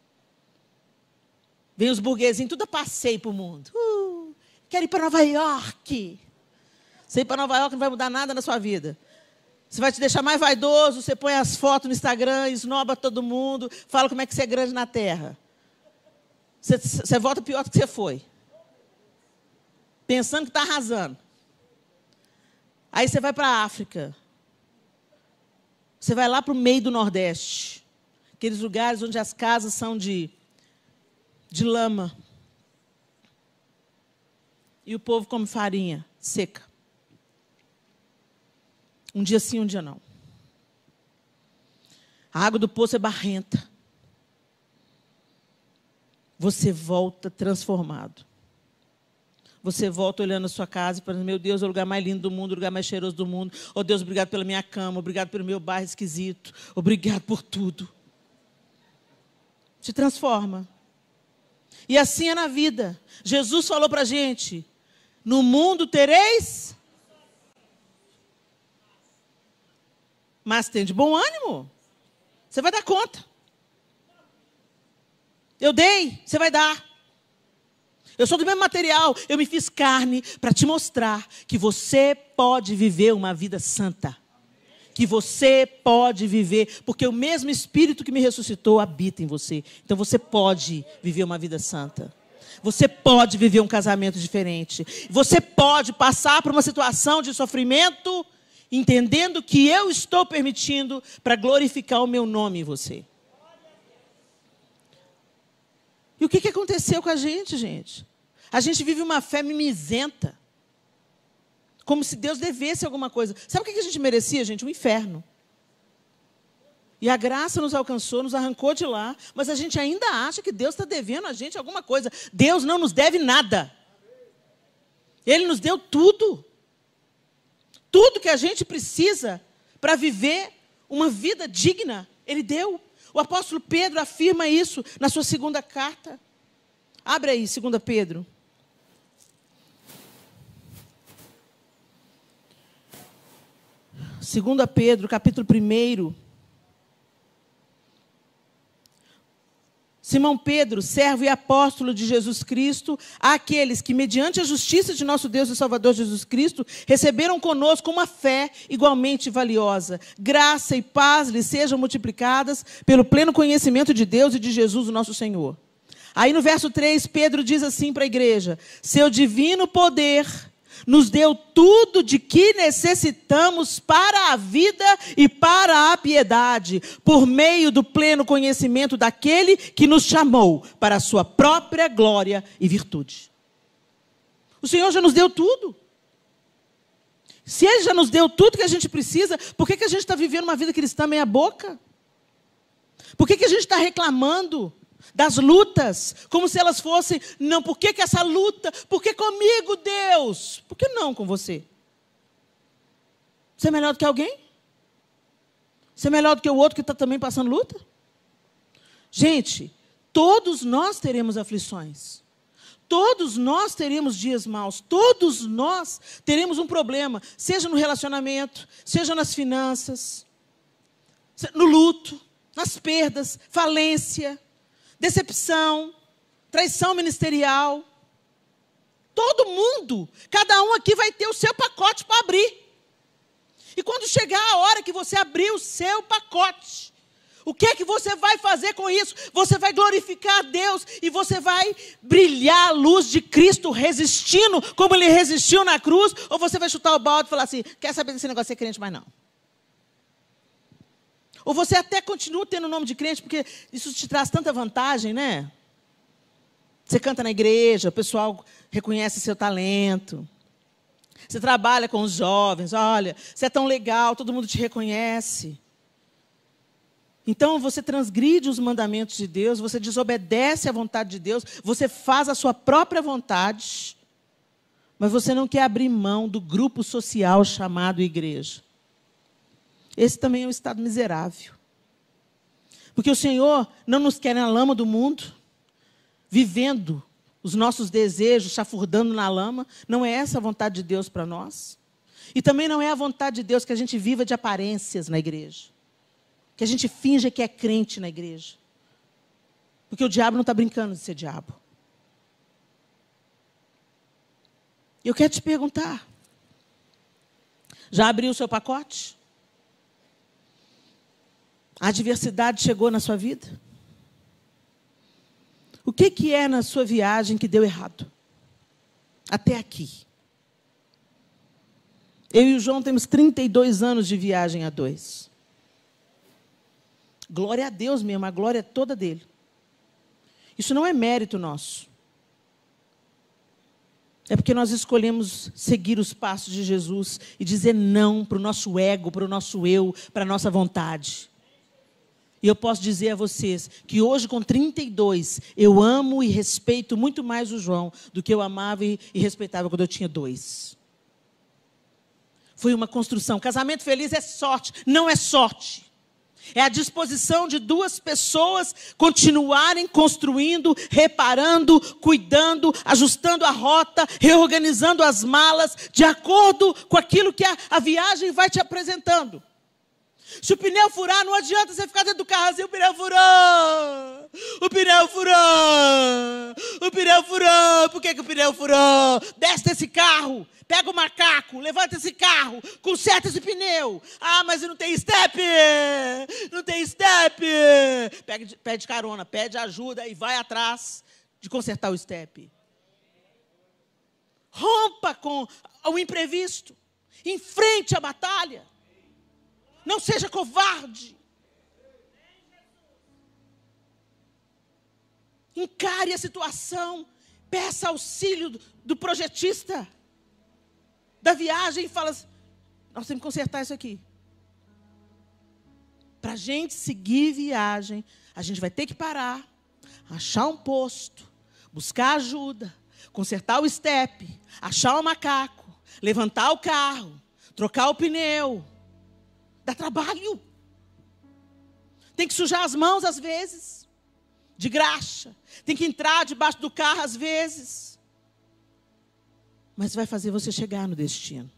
Vem os burguesinhos, tudo a passeio para o mundo. Quero ir para Nova York. Você ir para Nova York não vai mudar nada na sua vida. Você vai te deixar mais vaidoso, você põe as fotos no Instagram, esnoba todo mundo, fala como é que você é grande na terra. Você volta pior do que você foi. Pensando que está arrasando. Aí você vai para a África. Você vai lá para o meio do Nordeste. Aqueles lugares onde as casas são de lama. E o povo come farinha seca. Um dia sim, um dia não. A água do poço é barrenta. Você volta transformado. Você volta olhando a sua casa e falando, meu Deus, é o lugar mais lindo do mundo, o lugar mais cheiroso do mundo. Oh Deus, obrigado pela minha cama, obrigado pelo meu bairro esquisito. Obrigado por tudo. Se transforma. E assim é na vida. Jesus falou para a gente, no mundo tereis, mas tem de bom ânimo. Você vai dar conta. Eu dei, você vai dar. Eu sou do mesmo material, eu me fiz carne para te mostrar que você pode viver uma vida santa. Que você pode viver, porque o mesmo Espírito que me ressuscitou habita em você. Então você pode viver uma vida santa. Você pode viver um casamento diferente. Você pode passar por uma situação de sofrimento, entendendo que eu estou permitindo para glorificar o meu nome em você. E o que aconteceu com a gente, gente? A gente vive uma fé mimizenta. Como se Deus devesse alguma coisa. Sabe o que a gente merecia, gente? Um inferno. E a graça nos alcançou, nos arrancou de lá, mas a gente ainda acha que Deus está devendo a gente alguma coisa. Deus não nos deve nada. Ele nos deu tudo. Tudo que a gente precisa para viver uma vida digna, Ele deu. O apóstolo Pedro afirma isso na sua segunda carta. Abre aí, 2 Pedro. 2 Pedro, capítulo 1. Simão Pedro, servo e apóstolo de Jesus Cristo, àqueles que, mediante a justiça de nosso Deus e Salvador Jesus Cristo, receberam conosco uma fé igualmente valiosa. Graça e paz lhes sejam multiplicadas pelo pleno conhecimento de Deus e de Jesus, o nosso Senhor. Aí no verso 3, Pedro diz assim para a igreja: seu divino poder nos deu tudo de que necessitamos para a vida e para a piedade, por meio do pleno conhecimento daquele que nos chamou para a sua própria glória e virtude. O Senhor já nos deu tudo. Se Ele já nos deu tudo que a gente precisa, por que a gente está vivendo uma vida cristã meia boca? Por que a gente está reclamando das lutas, como se elas fossem, não, por que essa luta? Por que comigo, Deus? Por que não com você? Você é melhor do que alguém? Você é melhor do que o outro que está também passando luta? Gente, todos nós teremos aflições. Todos nós teremos dias maus. Todos nós teremos um problema, seja no relacionamento, seja nas finanças, no luto, nas perdas, falência, decepção, traição ministerial. Todo mundo, cada um aqui vai ter o seu pacote para abrir. E quando chegar a hora que você abrir o seu pacote, o que é que você vai fazer com isso? Você vai glorificar a Deus e você vai brilhar a luz de Cristo resistindo como Ele resistiu na cruz? Ou você vai chutar o balde e falar assim, quer saber desse negócio de ser crente, mas não? Ou você até continua tendo o nome de crente, porque isso te traz tanta vantagem, né? Você canta na igreja, o pessoal reconhece seu talento. Você trabalha com os jovens, olha, você é tão legal, todo mundo te reconhece. Então você transgride os mandamentos de Deus, você desobedece à vontade de Deus, você faz a sua própria vontade, mas você não quer abrir mão do grupo social chamado igreja. Esse também é um estado miserável. Porque o Senhor não nos quer na lama do mundo, vivendo os nossos desejos, chafurdando na lama. Não é essa a vontade de Deus para nós. E também não é a vontade de Deus que a gente viva de aparências na igreja. Que a gente finja que é crente na igreja. Porque o diabo não está brincando de ser diabo. Eu quero te perguntar. Já abriu o seu pacote? A adversidade chegou na sua vida? O que é na sua viagem que deu errado? Até aqui. Eu e o João temos 32 anos de viagem a dois. Glória a Deus mesmo, a glória é toda dele. Isso não é mérito nosso. É porque nós escolhemos seguir os passos de Jesus e dizer não para o nosso ego, para o nosso eu, para a nossa vontade. E eu posso dizer a vocês que hoje, com 32, eu amo e respeito muito mais o João do que eu amava e respeitava quando eu tinha 2. Foi uma construção. Casamento feliz é sorte, não é sorte. É a disposição de duas pessoas continuarem construindo, reparando, cuidando, ajustando a rota, reorganizando as malas, de acordo com aquilo que a viagem vai te apresentando. Se o pneu furar, não adianta você ficar dentro do carro assim, o pneu furou, o pneu furou, o pneu furou, por que o pneu furou? Desce desse carro, pega o macaco, levanta esse carro, conserta esse pneu. Ah, mas não tem step, não tem step. Pede carona, pede ajuda e vai atrás de consertar o estepe. Rompa com o imprevisto. Enfrente a batalha. Não seja covarde. Encare a situação. Peça auxílio do projetista da viagem e fala: nós temos que consertar isso aqui. Para a gente seguir viagem, a gente vai ter que parar, achar um posto, buscar ajuda, consertar o estepe, achar o macaco, levantar o carro, trocar o pneu. Dá trabalho. Tem que sujar as mãos às vezes, de graxa. Tem que entrar debaixo do carro às vezes. Mas vai fazer você chegar no destino.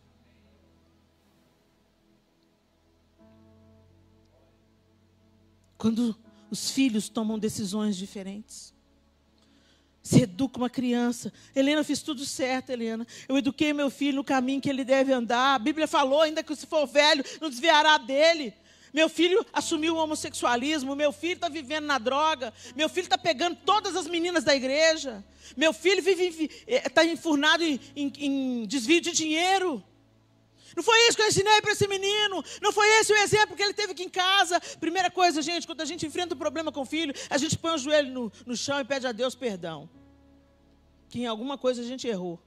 Quando os filhos tomam decisões diferentes. Você educa uma criança. Helena, eu fiz tudo certo, Helena. Eu eduquei meu filho no caminho que ele deve andar. A Bíblia falou, ainda que se for velho, não desviará dele. Meu filho assumiu o homossexualismo. Meu filho está vivendo na droga. Meu filho está pegando todas as meninas da igreja. Meu filho está enfurnado em desvio de dinheiro. Não foi isso que eu ensinei para esse menino. Não foi esse o exemplo que ele teve aqui em casa. Primeira coisa, gente, quando a gente enfrenta um problema com o filho, a gente põe o joelho no chão e pede a Deus perdão. Que em alguma coisa a gente errou.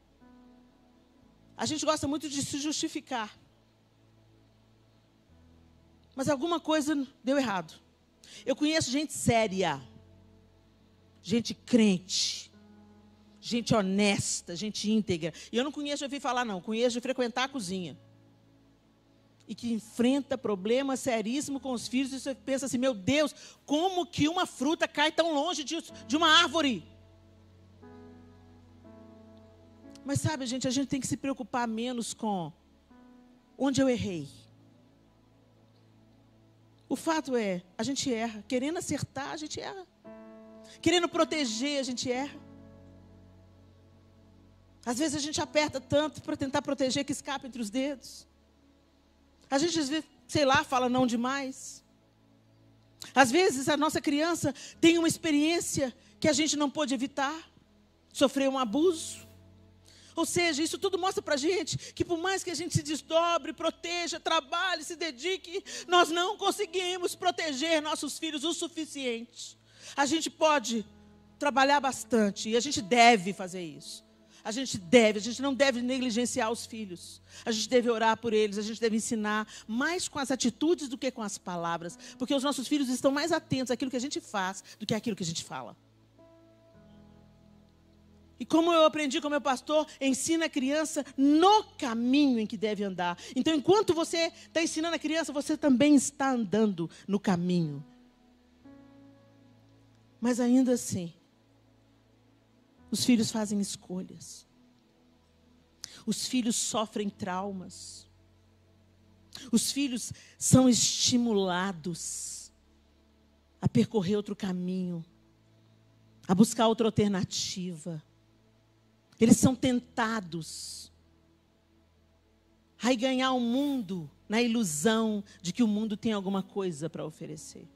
A gente gosta muito de se justificar. Mas alguma coisa deu errado. Eu conheço gente séria. Gente crente. Gente honesta, gente íntegra. E eu não conheço de ouvir falar, não. Conheço de frequentar a cozinha. E que enfrenta problemas seríssimos com os filhos. E você pensa assim, meu Deus, como que uma fruta cai tão longe de uma árvore? Mas sabe, gente, a gente tem que se preocupar menos com onde eu errei. O fato é, a gente erra. Querendo acertar, a gente erra. Querendo proteger, a gente erra. Às vezes a gente aperta tanto para tentar proteger que escapa entre os dedos. A gente, às vezes, sei lá, fala não demais. Às vezes a nossa criança tem uma experiência que a gente não pôde evitar. Sofreu um abuso. Ou seja, isso tudo mostra para a gente que por mais que a gente se desdobre, proteja, trabalhe, se dedique, nós não conseguimos proteger nossos filhos o suficiente. A gente pode trabalhar bastante e a gente deve fazer isso. A gente não deve negligenciar os filhos. A gente deve orar por eles, a gente deve ensinar mais com as atitudes do que com as palavras. Porque os nossos filhos estão mais atentos àquilo que a gente faz do que àquilo que a gente fala. E como eu aprendi com meu pastor, ensina a criança no caminho em que deve andar. Então, enquanto você está ensinando a criança, você também está andando no caminho. Mas ainda assim, os filhos fazem escolhas. Os filhos sofrem traumas. Os filhos são estimulados a percorrer outro caminho, a buscar outra alternativa. Eles são tentados a ganhar o mundo na ilusão de que o mundo tem alguma coisa para oferecer.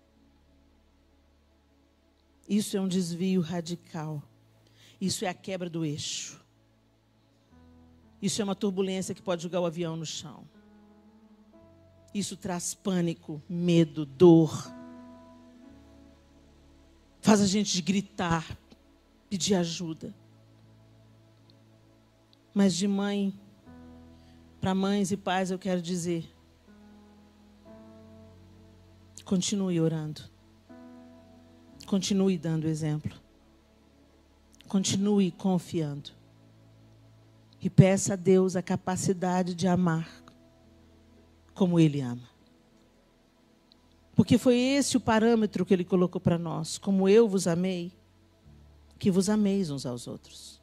Isso é um desvio radical. Isso é a quebra do eixo. Isso é uma turbulência que pode jogar o avião no chão. Isso traz pânico, medo, dor. Faz a gente gritar, pedir ajuda. Mas de mãe para mães e pais eu quero dizer: continue orando. Continue dando exemplo. Continue confiando. E peça a Deus a capacidade de amar como Ele ama. Porque foi esse o parâmetro que Ele colocou para nós. Como eu vos amei, que vos ameis uns aos outros.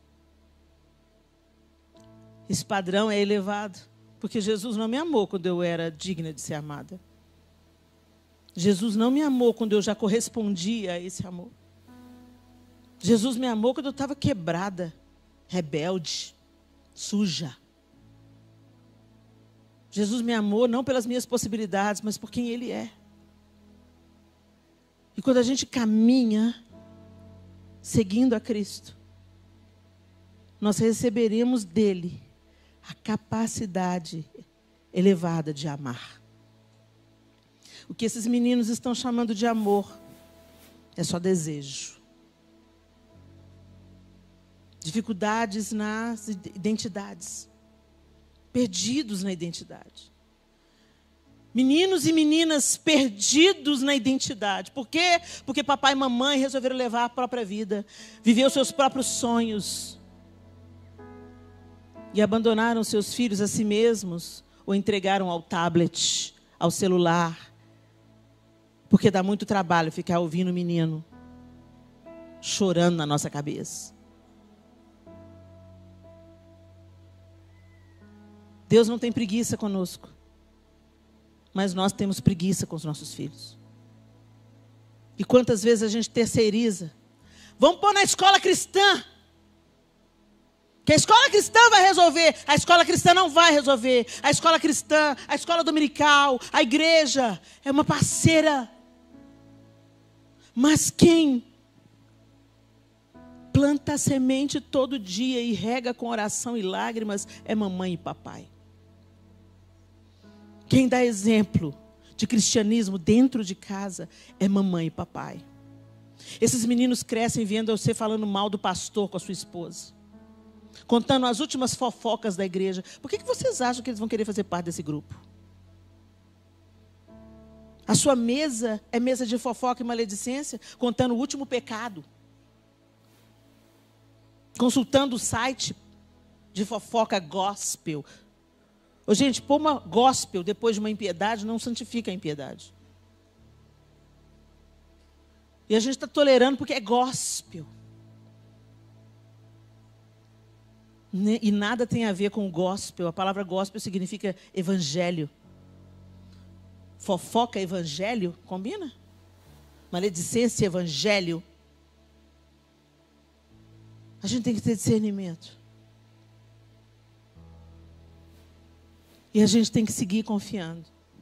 Esse padrão é elevado. Porque Jesus não me amou quando eu era digna de ser amada. Jesus não me amou quando eu já correspondia a esse amor. Jesus me amou quando eu estava quebrada, rebelde, suja. Jesus me amou não pelas minhas possibilidades, mas por quem Ele é. E quando a gente caminha seguindo a Cristo, nós receberemos dele a capacidade elevada de amar. O que esses meninos estão chamando de amor é só desejo. Dificuldades nas identidades. Perdidos na identidade. Meninos e meninas perdidos na identidade. Por quê? Porque papai e mamãe resolveram levar a própria vida, viver os seus próprios sonhos. E abandonaram seus filhos a si mesmos, ou entregaram ao tablet, ao celular. Porque dá muito trabalho ficar ouvindo o menino chorando na nossa cabeça. Deus não tem preguiça conosco, mas nós temos preguiça com os nossos filhos. E quantas vezes a gente terceiriza? Vamos pôr na escola cristã, que a escola cristã vai resolver. A escola cristã não vai resolver. A escola cristã, a escola dominical, a igreja é uma parceira. Mas quem planta a semente todo dia e rega com oração e lágrimas é mamãe e papai. Quem dá exemplo de cristianismo dentro de casa é mamãe e papai. Esses meninos crescem vendo você falando mal do pastor com a sua esposa, contando as últimas fofocas da igreja. Por que vocês acham que eles vão querer fazer parte desse grupo? A sua mesa é mesa de fofoca e maledicência, contando o último pecado. Consultando o site de fofoca gospel. Ô, gente, pôr uma gospel depois de uma impiedade não santifica a impiedade. E a gente está tolerando porque é gospel. E nada tem a ver com gospel. A palavra gospel significa evangelho. Fofoca, evangelho, combina? Maledicência, evangelho. A gente tem que ter discernimento. E a gente tem que seguir confiando.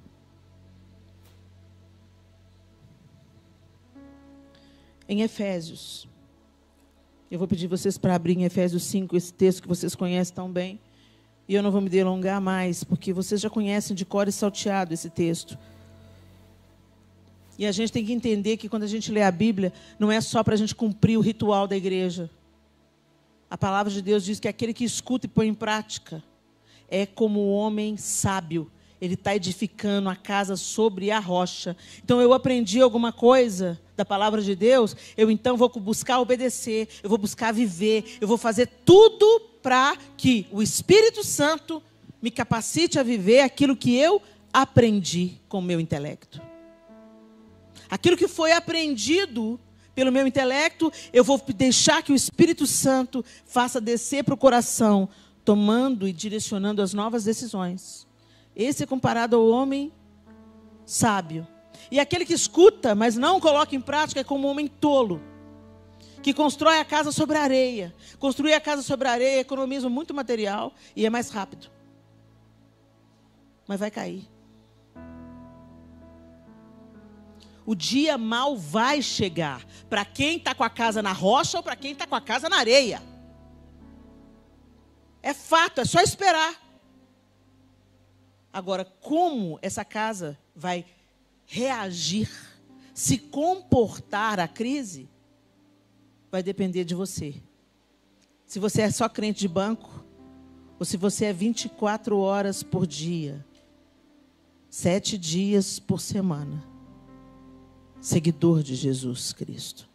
Em Efésios. Eu vou pedir vocês para abrir em Efésios 5, esse texto que vocês conhecem tão bem. E eu não vou me delongar mais, porque vocês já conhecem de cor e salteado esse texto. E a gente tem que entender que quando a gente lê a Bíblia, não é só para a gente cumprir o ritual da igreja. A palavra de Deus diz que aquele que escuta e põe em prática é como o homem sábio. Ele está edificando a casa sobre a rocha. Então eu aprendi alguma coisa da palavra de Deus, eu então vou buscar obedecer, eu vou buscar viver, eu vou fazer tudo para que o Espírito Santo me capacite a viver aquilo que eu aprendi com o meu intelecto. Aquilo que foi aprendido pelo meu intelecto, eu vou deixar que o Espírito Santo faça descer para o coração, tomando e direcionando as novas decisões. Esse é comparado ao homem sábio. E aquele que escuta, mas não coloca em prática, é como um homem tolo, que constrói a casa sobre a areia. Construir a casa sobre a areia economiza muito material e é mais rápido. Mas vai cair. O dia mal vai chegar para quem está com a casa na rocha ou para quem está com a casa na areia. É fato, é só esperar. Agora, como essa casa vai reagir, se comportar à crise, vai depender de você. Se você é só crente de banco, ou se você é 24 horas por dia, 7 dias por semana, seguidor de Jesus Cristo.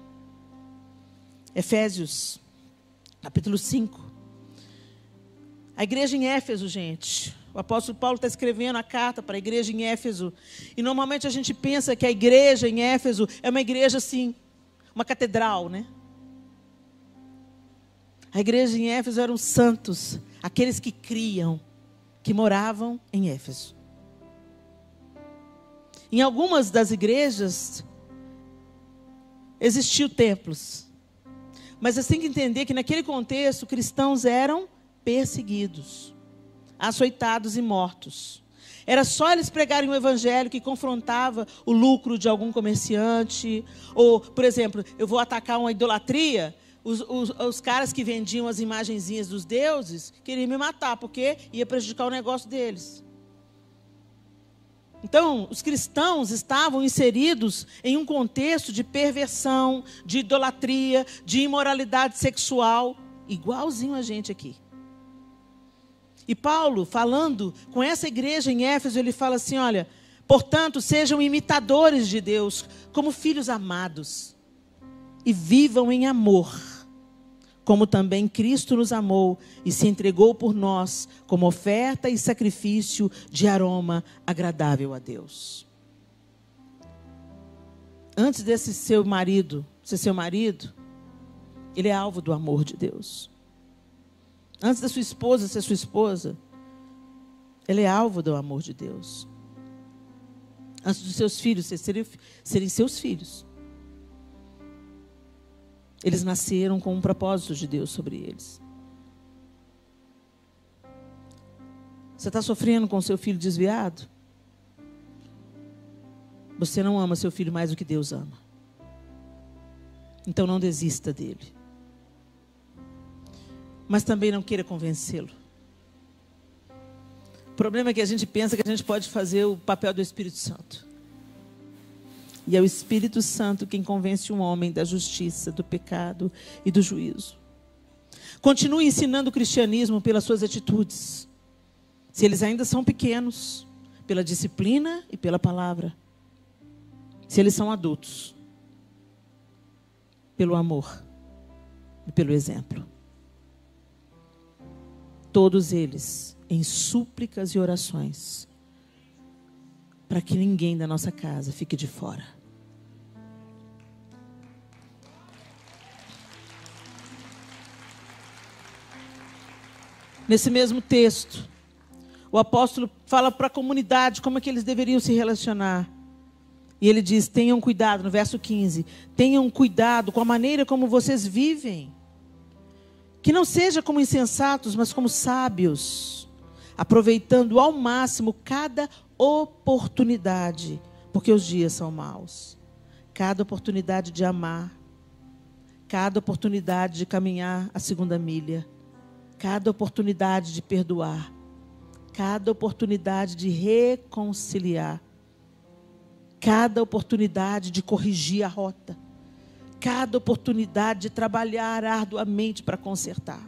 Efésios, capítulo 5. A igreja em Éfeso, gente. O apóstolo Paulo está escrevendo a carta para a igreja em Éfeso. E normalmente a gente pensa que a igreja em Éfeso é uma igreja assim, uma catedral, né? A igreja em Éfeso eram santos, aqueles que criam, que moravam em Éfeso. Em algumas das igrejas existiam templos. Mas você tem que entender que naquele contexto cristãos eram perseguidos, açoitados e mortos. Era só eles pregarem o evangelho que confrontava o lucro de algum comerciante. Ou, por exemplo, eu vou atacar uma idolatria. Os caras que vendiam as imagenzinhas dos deuses queriam me matar, porque ia prejudicar o negócio deles. Então, os cristãos estavam inseridos em um contexto de perversão, de idolatria, de imoralidade sexual, igualzinho a gente aqui. E Paulo, falando com essa igreja em Éfeso, ele fala assim, olha, portanto, sejam imitadores de Deus, como filhos amados, e vivam em amor, como também Cristo nos amou e se entregou por nós, como oferta e sacrifício de aroma agradável a Deus. Antes desse seu marido ser seu marido, ele é alvo do amor de Deus. Antes da sua esposa ser sua esposa, ele é alvo do amor de Deus. Antes dos seus filhos serem seus filhos, eles nasceram com um propósito de Deus sobre eles. Você está sofrendo com seu filho desviado? Você não ama seu filho mais do que Deus ama. Então não desista dele. Mas também não queira convencê-lo. O problema é que a gente pensa que a gente pode fazer o papel do Espírito Santo. E é o Espírito Santo quem convence um homem da justiça, do pecado e do juízo. Continue ensinando o cristianismo pelas suas atitudes. Se eles ainda são pequenos, pela disciplina e pela palavra. Se eles são adultos, pelo amor e pelo exemplo. Todos eles em súplicas e orações, para que ninguém da nossa casa fique de fora. Nesse mesmo texto, o apóstolo fala para a comunidade como é que eles deveriam se relacionar. E ele diz, tenham cuidado, no verso 15, tenham cuidado com a maneira como vocês vivem. Que não seja como insensatos, mas como sábios, aproveitando ao máximo cada oportunidade, porque os dias são maus. Cada oportunidade de amar, cada oportunidade de caminhar a segunda milha, cada oportunidade de perdoar, cada oportunidade de reconciliar, cada oportunidade de corrigir a rota, cada oportunidade de trabalhar arduamente para consertar.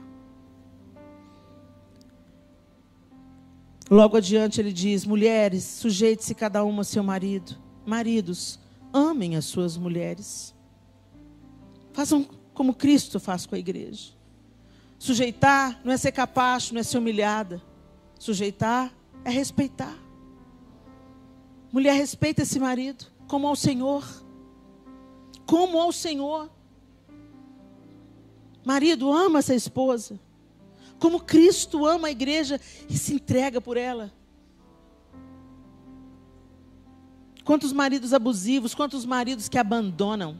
Logo adiante ele diz, mulheres, sujeite-se cada uma ao seu marido. Maridos, amem as suas mulheres. Façam como Cristo faz com a igreja. Sujeitar não é ser capacho, não é ser humilhada. Sujeitar é respeitar. Mulher, respeita esse marido como ao Senhor. Como ao Senhor. Marido, ama essa esposa. Como Cristo ama a igreja e se entrega por ela. Quantos maridos abusivos, quantos maridos que abandonam.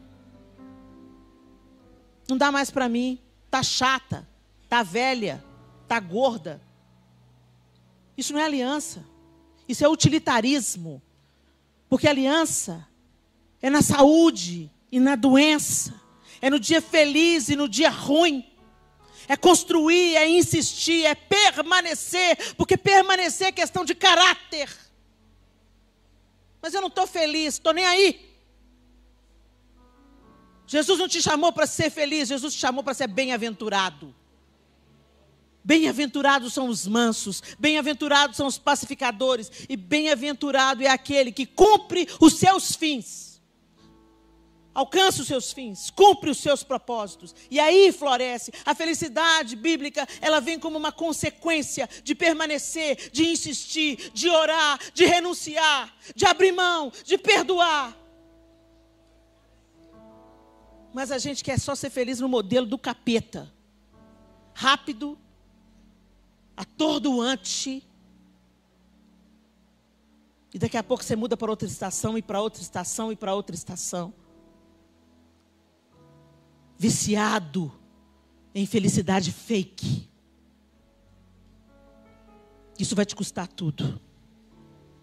Não dá mais para mim, tá chata, tá velha, tá gorda. Isso não é aliança, isso é utilitarismo. Porque aliança é na saúde e na doença, é no dia feliz e no dia ruim. É construir, é insistir, é permanecer, porque permanecer é questão de caráter. Mas eu não estou feliz, estou nem aí. Jesus não te chamou para ser feliz, Jesus te chamou para ser bem-aventurado. Bem-aventurados são os mansos, bem-aventurados são os pacificadores, e bem-aventurado é aquele que cumpre os seus fins. Alcança os seus fins, cumpre os seus propósitos. E aí floresce. A felicidade bíblica, ela vem como uma consequência de permanecer, de insistir, de orar, de renunciar, de abrir mão, de perdoar. Mas a gente quer só ser feliz no modelo do capeta. Rápido, atordoante. E daqui a pouco você muda para outra estação, e para outra estação, e para outra estação. Viciado em felicidade fake. Isso vai te custar tudo.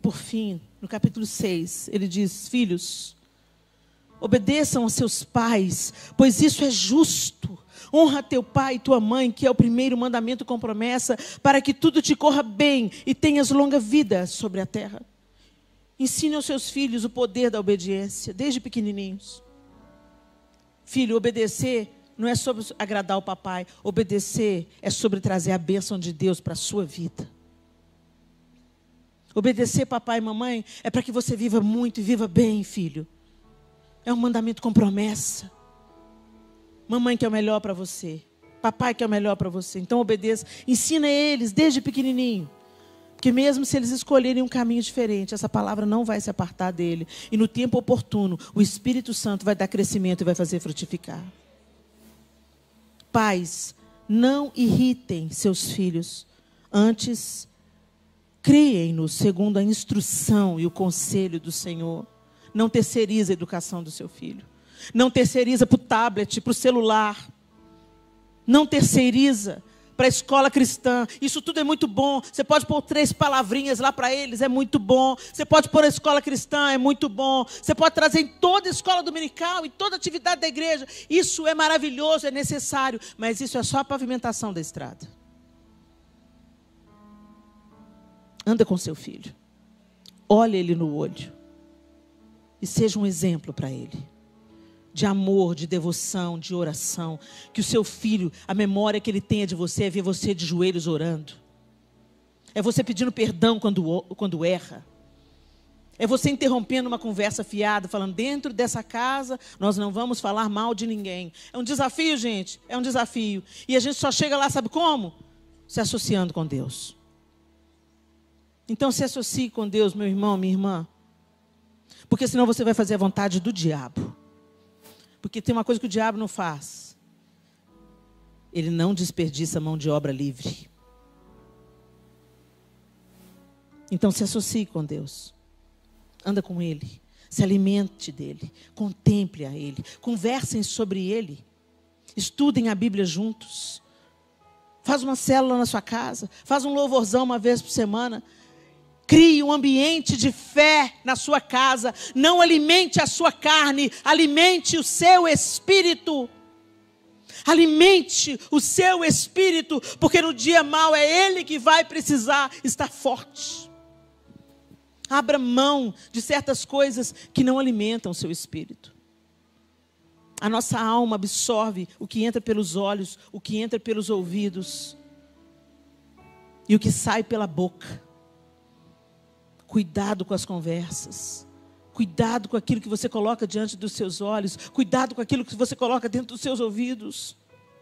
por fim, no capítulo 6, ele diz: filhos, obedeçam aos seus pais, pois isso é justo. Honra teu pai e tua mãe, que é o primeiro mandamento com promessa, para que tudo te corra bem e tenhas longa vida sobre a terra. Ensine aos seus filhos o poder da obediência, desde pequenininhos. Filho, obedecer não é sobre agradar o papai. Obedecer é sobre trazer a bênção de Deus para a sua vida. Obedecer papai e mamãe é para que você viva muito e viva bem, filho. É um mandamento com promessa. Mamãe quer o melhor para você. Papai quer o melhor para você. Então obedeça. Ensina eles desde pequenininho. Porque mesmo se eles escolherem um caminho diferente, essa palavra não vai se apartar dele. E no tempo oportuno, o Espírito Santo vai dar crescimento e vai fazer frutificar. Pais, não irritem seus filhos. Antes, criem-nos segundo a instrução e o conselho do Senhor. Não terceirize a educação do seu filho. Não terceiriza para o tablet, para o celular. Não terceiriza para a escola cristã. Isso tudo é muito bom. Você pode pôr 3 palavrinhas lá para eles, é muito bom. Você pode pôr a escola cristã, é muito bom. Você pode trazer em toda a escola dominical, em toda atividade da igreja. Isso é maravilhoso, é necessário. Mas isso é só a pavimentação da estrada. Anda com seu filho. Olhe ele no olho. E seja um exemplo para ele. De amor, de devoção, de oração. Que o seu filho, a memória que ele tenha de você é ver você de joelhos orando. É você pedindo perdão quando erra. É você interrompendo uma conversa fiada, falando: dentro dessa casa nós não vamos falar mal de ninguém. É um desafio, gente, é um desafio. E a gente só chega lá, sabe como? Se associando com Deus. Então se associe com Deus, meu irmão, minha irmã. Porque senão você vai fazer a vontade do diabo. Porque tem uma coisa que o diabo não faz. Ele não desperdiça mão de obra livre. Então se associe com Deus. Anda com Ele. Se alimente dEle. Contemple a Ele. Conversem sobre Ele. Estudem a Bíblia juntos. Faz uma célula na sua casa. Faz um louvorzão uma vez por semana. Crie um ambiente de fé na sua casa. Não alimente a sua carne. Alimente o seu espírito. Alimente o seu espírito. Porque no dia mau é ele que vai precisar estar forte. Abra mão de certas coisas que não alimentam o seu espírito. A nossa alma absorve o que entra pelos olhos, o que entra pelos ouvidos e o que sai pela boca. Cuidado com as conversas. Cuidado com aquilo que você coloca diante dos seus olhos. Cuidado com aquilo que você coloca dentro dos seus ouvidos.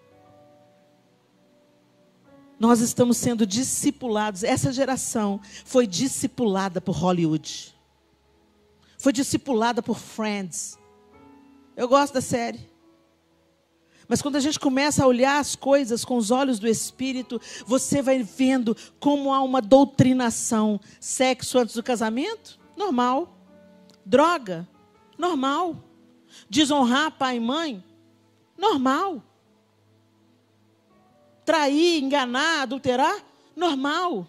Nós estamos sendo discipulados. Essa geração foi discipulada por Hollywood. Foi discipulada por Friends. Eu gosto da série. Mas quando a gente começa a olhar as coisas com os olhos do Espírito, você vai vendo como há uma doutrinação. Sexo antes do casamento? Normal. Droga? Normal. Desonrar pai e mãe? Normal. Trair, enganar, adulterar? Normal.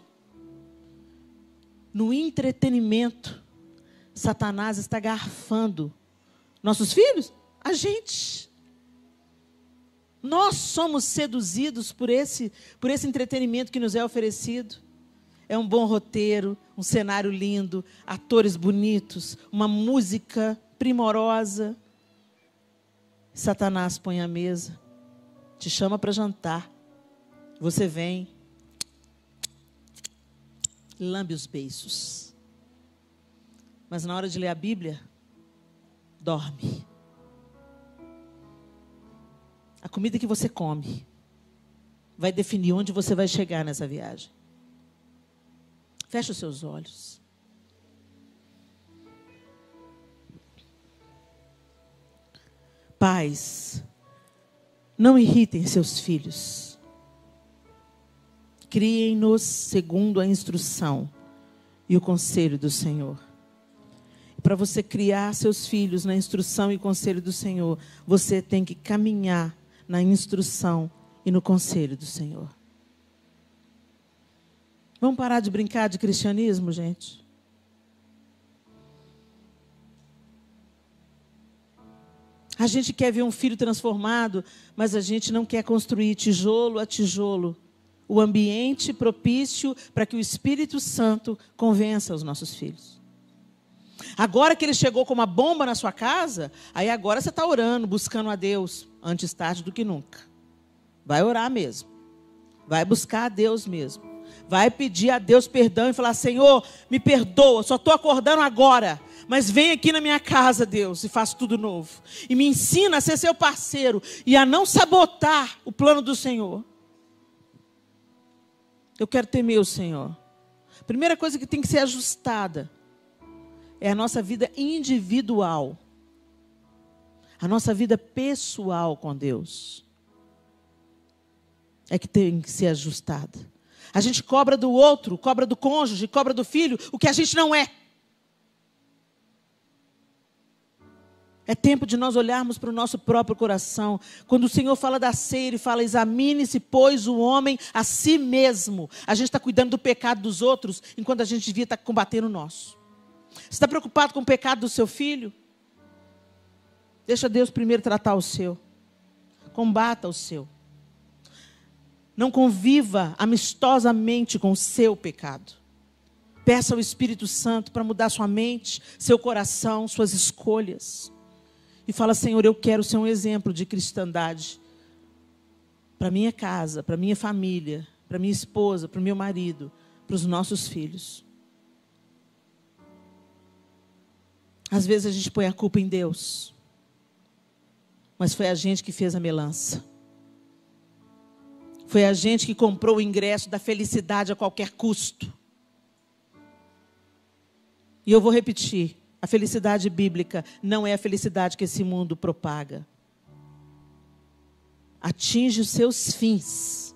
No entretenimento, Satanás está garfando nossos filhos? A gente. Nós somos seduzidos por esse entretenimento que nos é oferecido. É um bom roteiro, um cenário lindo, atores bonitos, uma música primorosa. Satanás põe à mesa, te chama para jantar. Você vem, lambe os beiços. Mas na hora de ler a Bíblia, dorme. A comida que você come vai definir onde você vai chegar nessa viagem. Feche os seus olhos. Pais, não irritem seus filhos. Criem-nos segundo a instrução e o conselho do Senhor. Para você criar seus filhos na instrução e conselho do Senhor, você tem que caminhar na instrução e no conselho do Senhor. Vamos parar de brincar de cristianismo, gente? A gente quer ver um filho transformado, mas a gente não quer construir tijolo a tijolo o ambiente propício para que o Espírito Santo convença os nossos filhos. Agora que ele chegou com uma bomba na sua casa, aí agora você está orando, buscando a Deus, antes tarde do que nunca. Vai orar mesmo. Vai buscar a Deus mesmo. Vai pedir a Deus perdão e falar: Senhor, me perdoa, só estou acordando agora. Mas vem aqui na minha casa, Deus, e faz tudo novo. E me ensina a ser seu parceiro e a não sabotar o plano do Senhor. Eu quero temer o Senhor. A primeira coisa que tem que ser ajustada é a nossa vida individual. A nossa vida pessoal com Deus. É que tem que ser ajustada. A gente cobra do outro, cobra do cônjuge, cobra do filho, o que a gente não é. É tempo de nós olharmos para o nosso próprio coração. Quando o Senhor fala da ceia, Ele fala: examine-se, pois, o homem a si mesmo. A gente está cuidando do pecado dos outros, enquanto a gente devia estar combatendo o nosso. Você está preocupado com o pecado do seu filho? Deixa Deus primeiro tratar o seu. Combata o seu. Não conviva amistosamente com o seu pecado. Peça ao Espírito Santo para mudar sua mente, seu coração, suas escolhas. E fala: Senhor, eu quero ser um exemplo de cristandade para minha casa, para minha família, para minha esposa, para o meu marido, para os nossos filhos. Às vezes a gente põe a culpa em Deus, mas foi a gente que fez a melança. Foi a gente que comprou o ingresso da felicidade a qualquer custo. E eu vou repetir: a felicidade bíblica não é a felicidade que esse mundo propaga. Atinge os seus fins.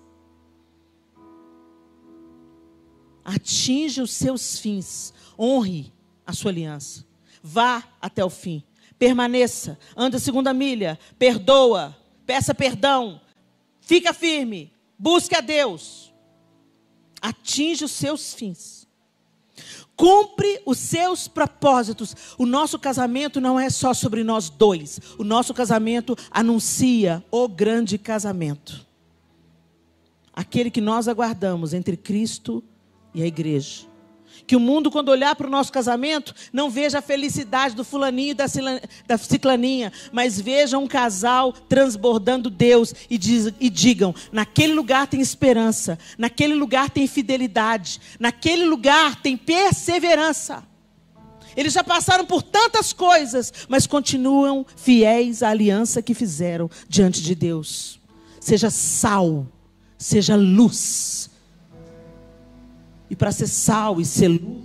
Atinge os seus fins. Honre a sua aliança. Vá até o fim. Permaneça. Anda a segunda milha. Perdoa. Peça perdão. Fica firme. Busque a Deus. Atinge os seus fins. Cumpre os seus propósitos. O nosso casamento não é só sobre nós dois. O nosso casamento anuncia o grande casamento. Aquele que nós aguardamos entre Cristo e a igreja. Que o mundo, quando olhar para o nosso casamento, não veja a felicidade do fulaninho e da ciclaninha, mas veja um casal transbordando Deus e digam: naquele lugar tem esperança, naquele lugar tem fidelidade, naquele lugar tem perseverança. Eles já passaram por tantas coisas, mas continuam fiéis à aliança que fizeram diante de Deus. Seja sal, seja luz. E para ser sal e ser luz,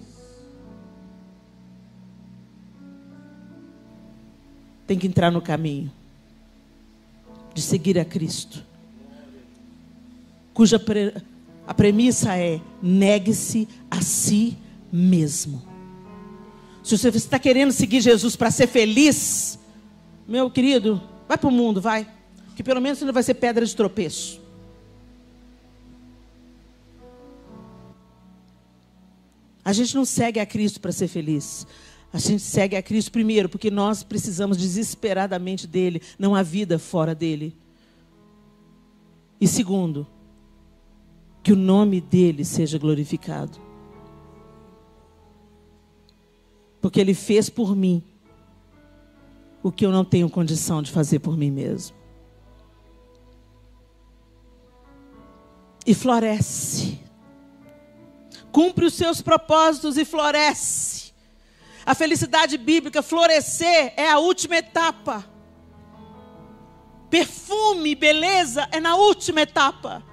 tem que entrar no caminho de seguir a Cristo, cuja a premissa é: negue-se a si mesmo. Se você está querendo seguir Jesus para ser feliz, meu querido, vai para o mundo, vai, que pelo menos você não vai ser pedra de tropeço. A gente não segue a Cristo para ser feliz. A gente segue a Cristo primeiro porque nós precisamos desesperadamente dele. Não há vida fora dele. E segundo, que o nome dele seja glorificado. Porque ele fez por mim o que eu não tenho condição de fazer por mim mesmo. E floresce. Cumpre os seus propósitos e floresce. A felicidade bíblica, florescer, é a última etapa. Perfume, beleza, é na última etapa.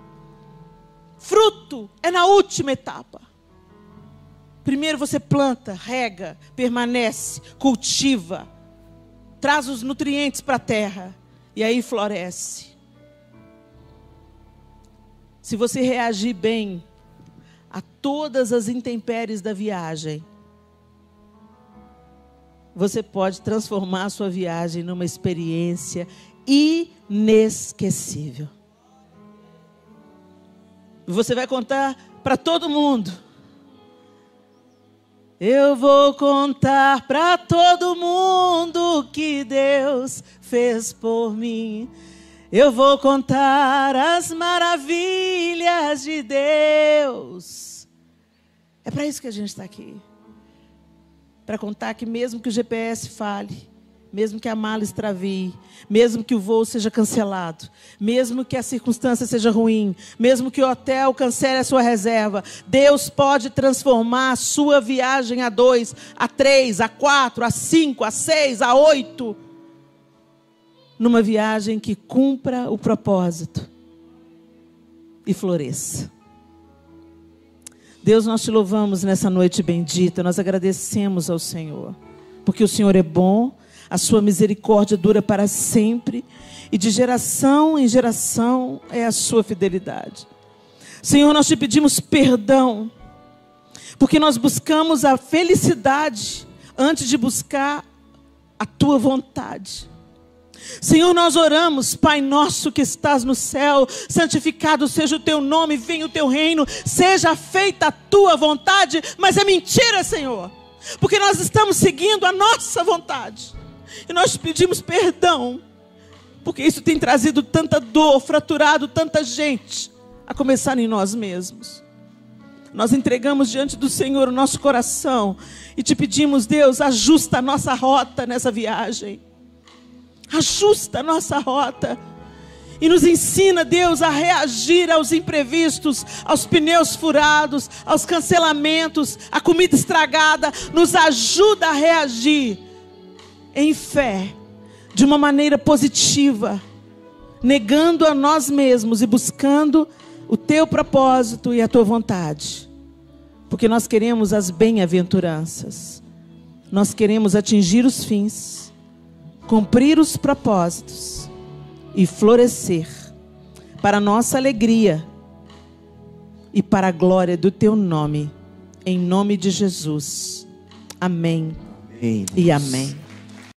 Fruto é na última etapa. Primeiro você planta, rega, permanece, cultiva, traz os nutrientes para a terra e aí floresce. Se você reagir bem a todas as intempéries da viagem, você pode transformar a sua viagem numa experiência inesquecível. Você vai contar para todo mundo. Eu vou contar para todo mundo o que Deus fez por mim. Eu vou contar as maravilhas de Deus. É para isso que a gente está aqui. Para contar que mesmo que o GPS falhe, mesmo que a mala extravie, mesmo que o voo seja cancelado, mesmo que a circunstância seja ruim, mesmo que o hotel cancele a sua reserva, Deus pode transformar a sua viagem a 2, a 3, a 4, a 5, a 6, a 8, numa viagem que cumpra o propósito e floresça. Deus, nós te louvamos nessa noite bendita, nós agradecemos ao Senhor, porque o Senhor é bom, a sua misericórdia dura para sempre, e de geração em geração é a sua fidelidade. Senhor, nós te pedimos perdão, porque nós buscamos a felicidade antes de buscar a tua vontade. Senhor, nós oramos, Pai nosso que estás no céu, santificado seja o teu nome, venha o teu reino, seja feita a tua vontade, mas é mentira, Senhor, porque nós estamos seguindo a nossa vontade. E nós pedimos perdão, porque isso tem trazido tanta dor, fraturado tanta gente, a começar em nós mesmos. Nós entregamos diante do Senhor o nosso coração e te pedimos, Deus, ajusta a nossa rota nessa viagem. Ajusta a nossa rota e nos ensina, Deus, a reagir aos imprevistos, aos pneus furados, aos cancelamentos, à comida estragada. Nos ajuda a reagir em fé, de uma maneira positiva, negando a nós mesmos e buscando o teu propósito e a tua vontade, porque nós queremos as bem-aventuranças, nós queremos atingir os fins, cumprir os propósitos e florescer para a nossa alegria e para a glória do teu nome, em nome de Jesus. Amém, amém. E amém.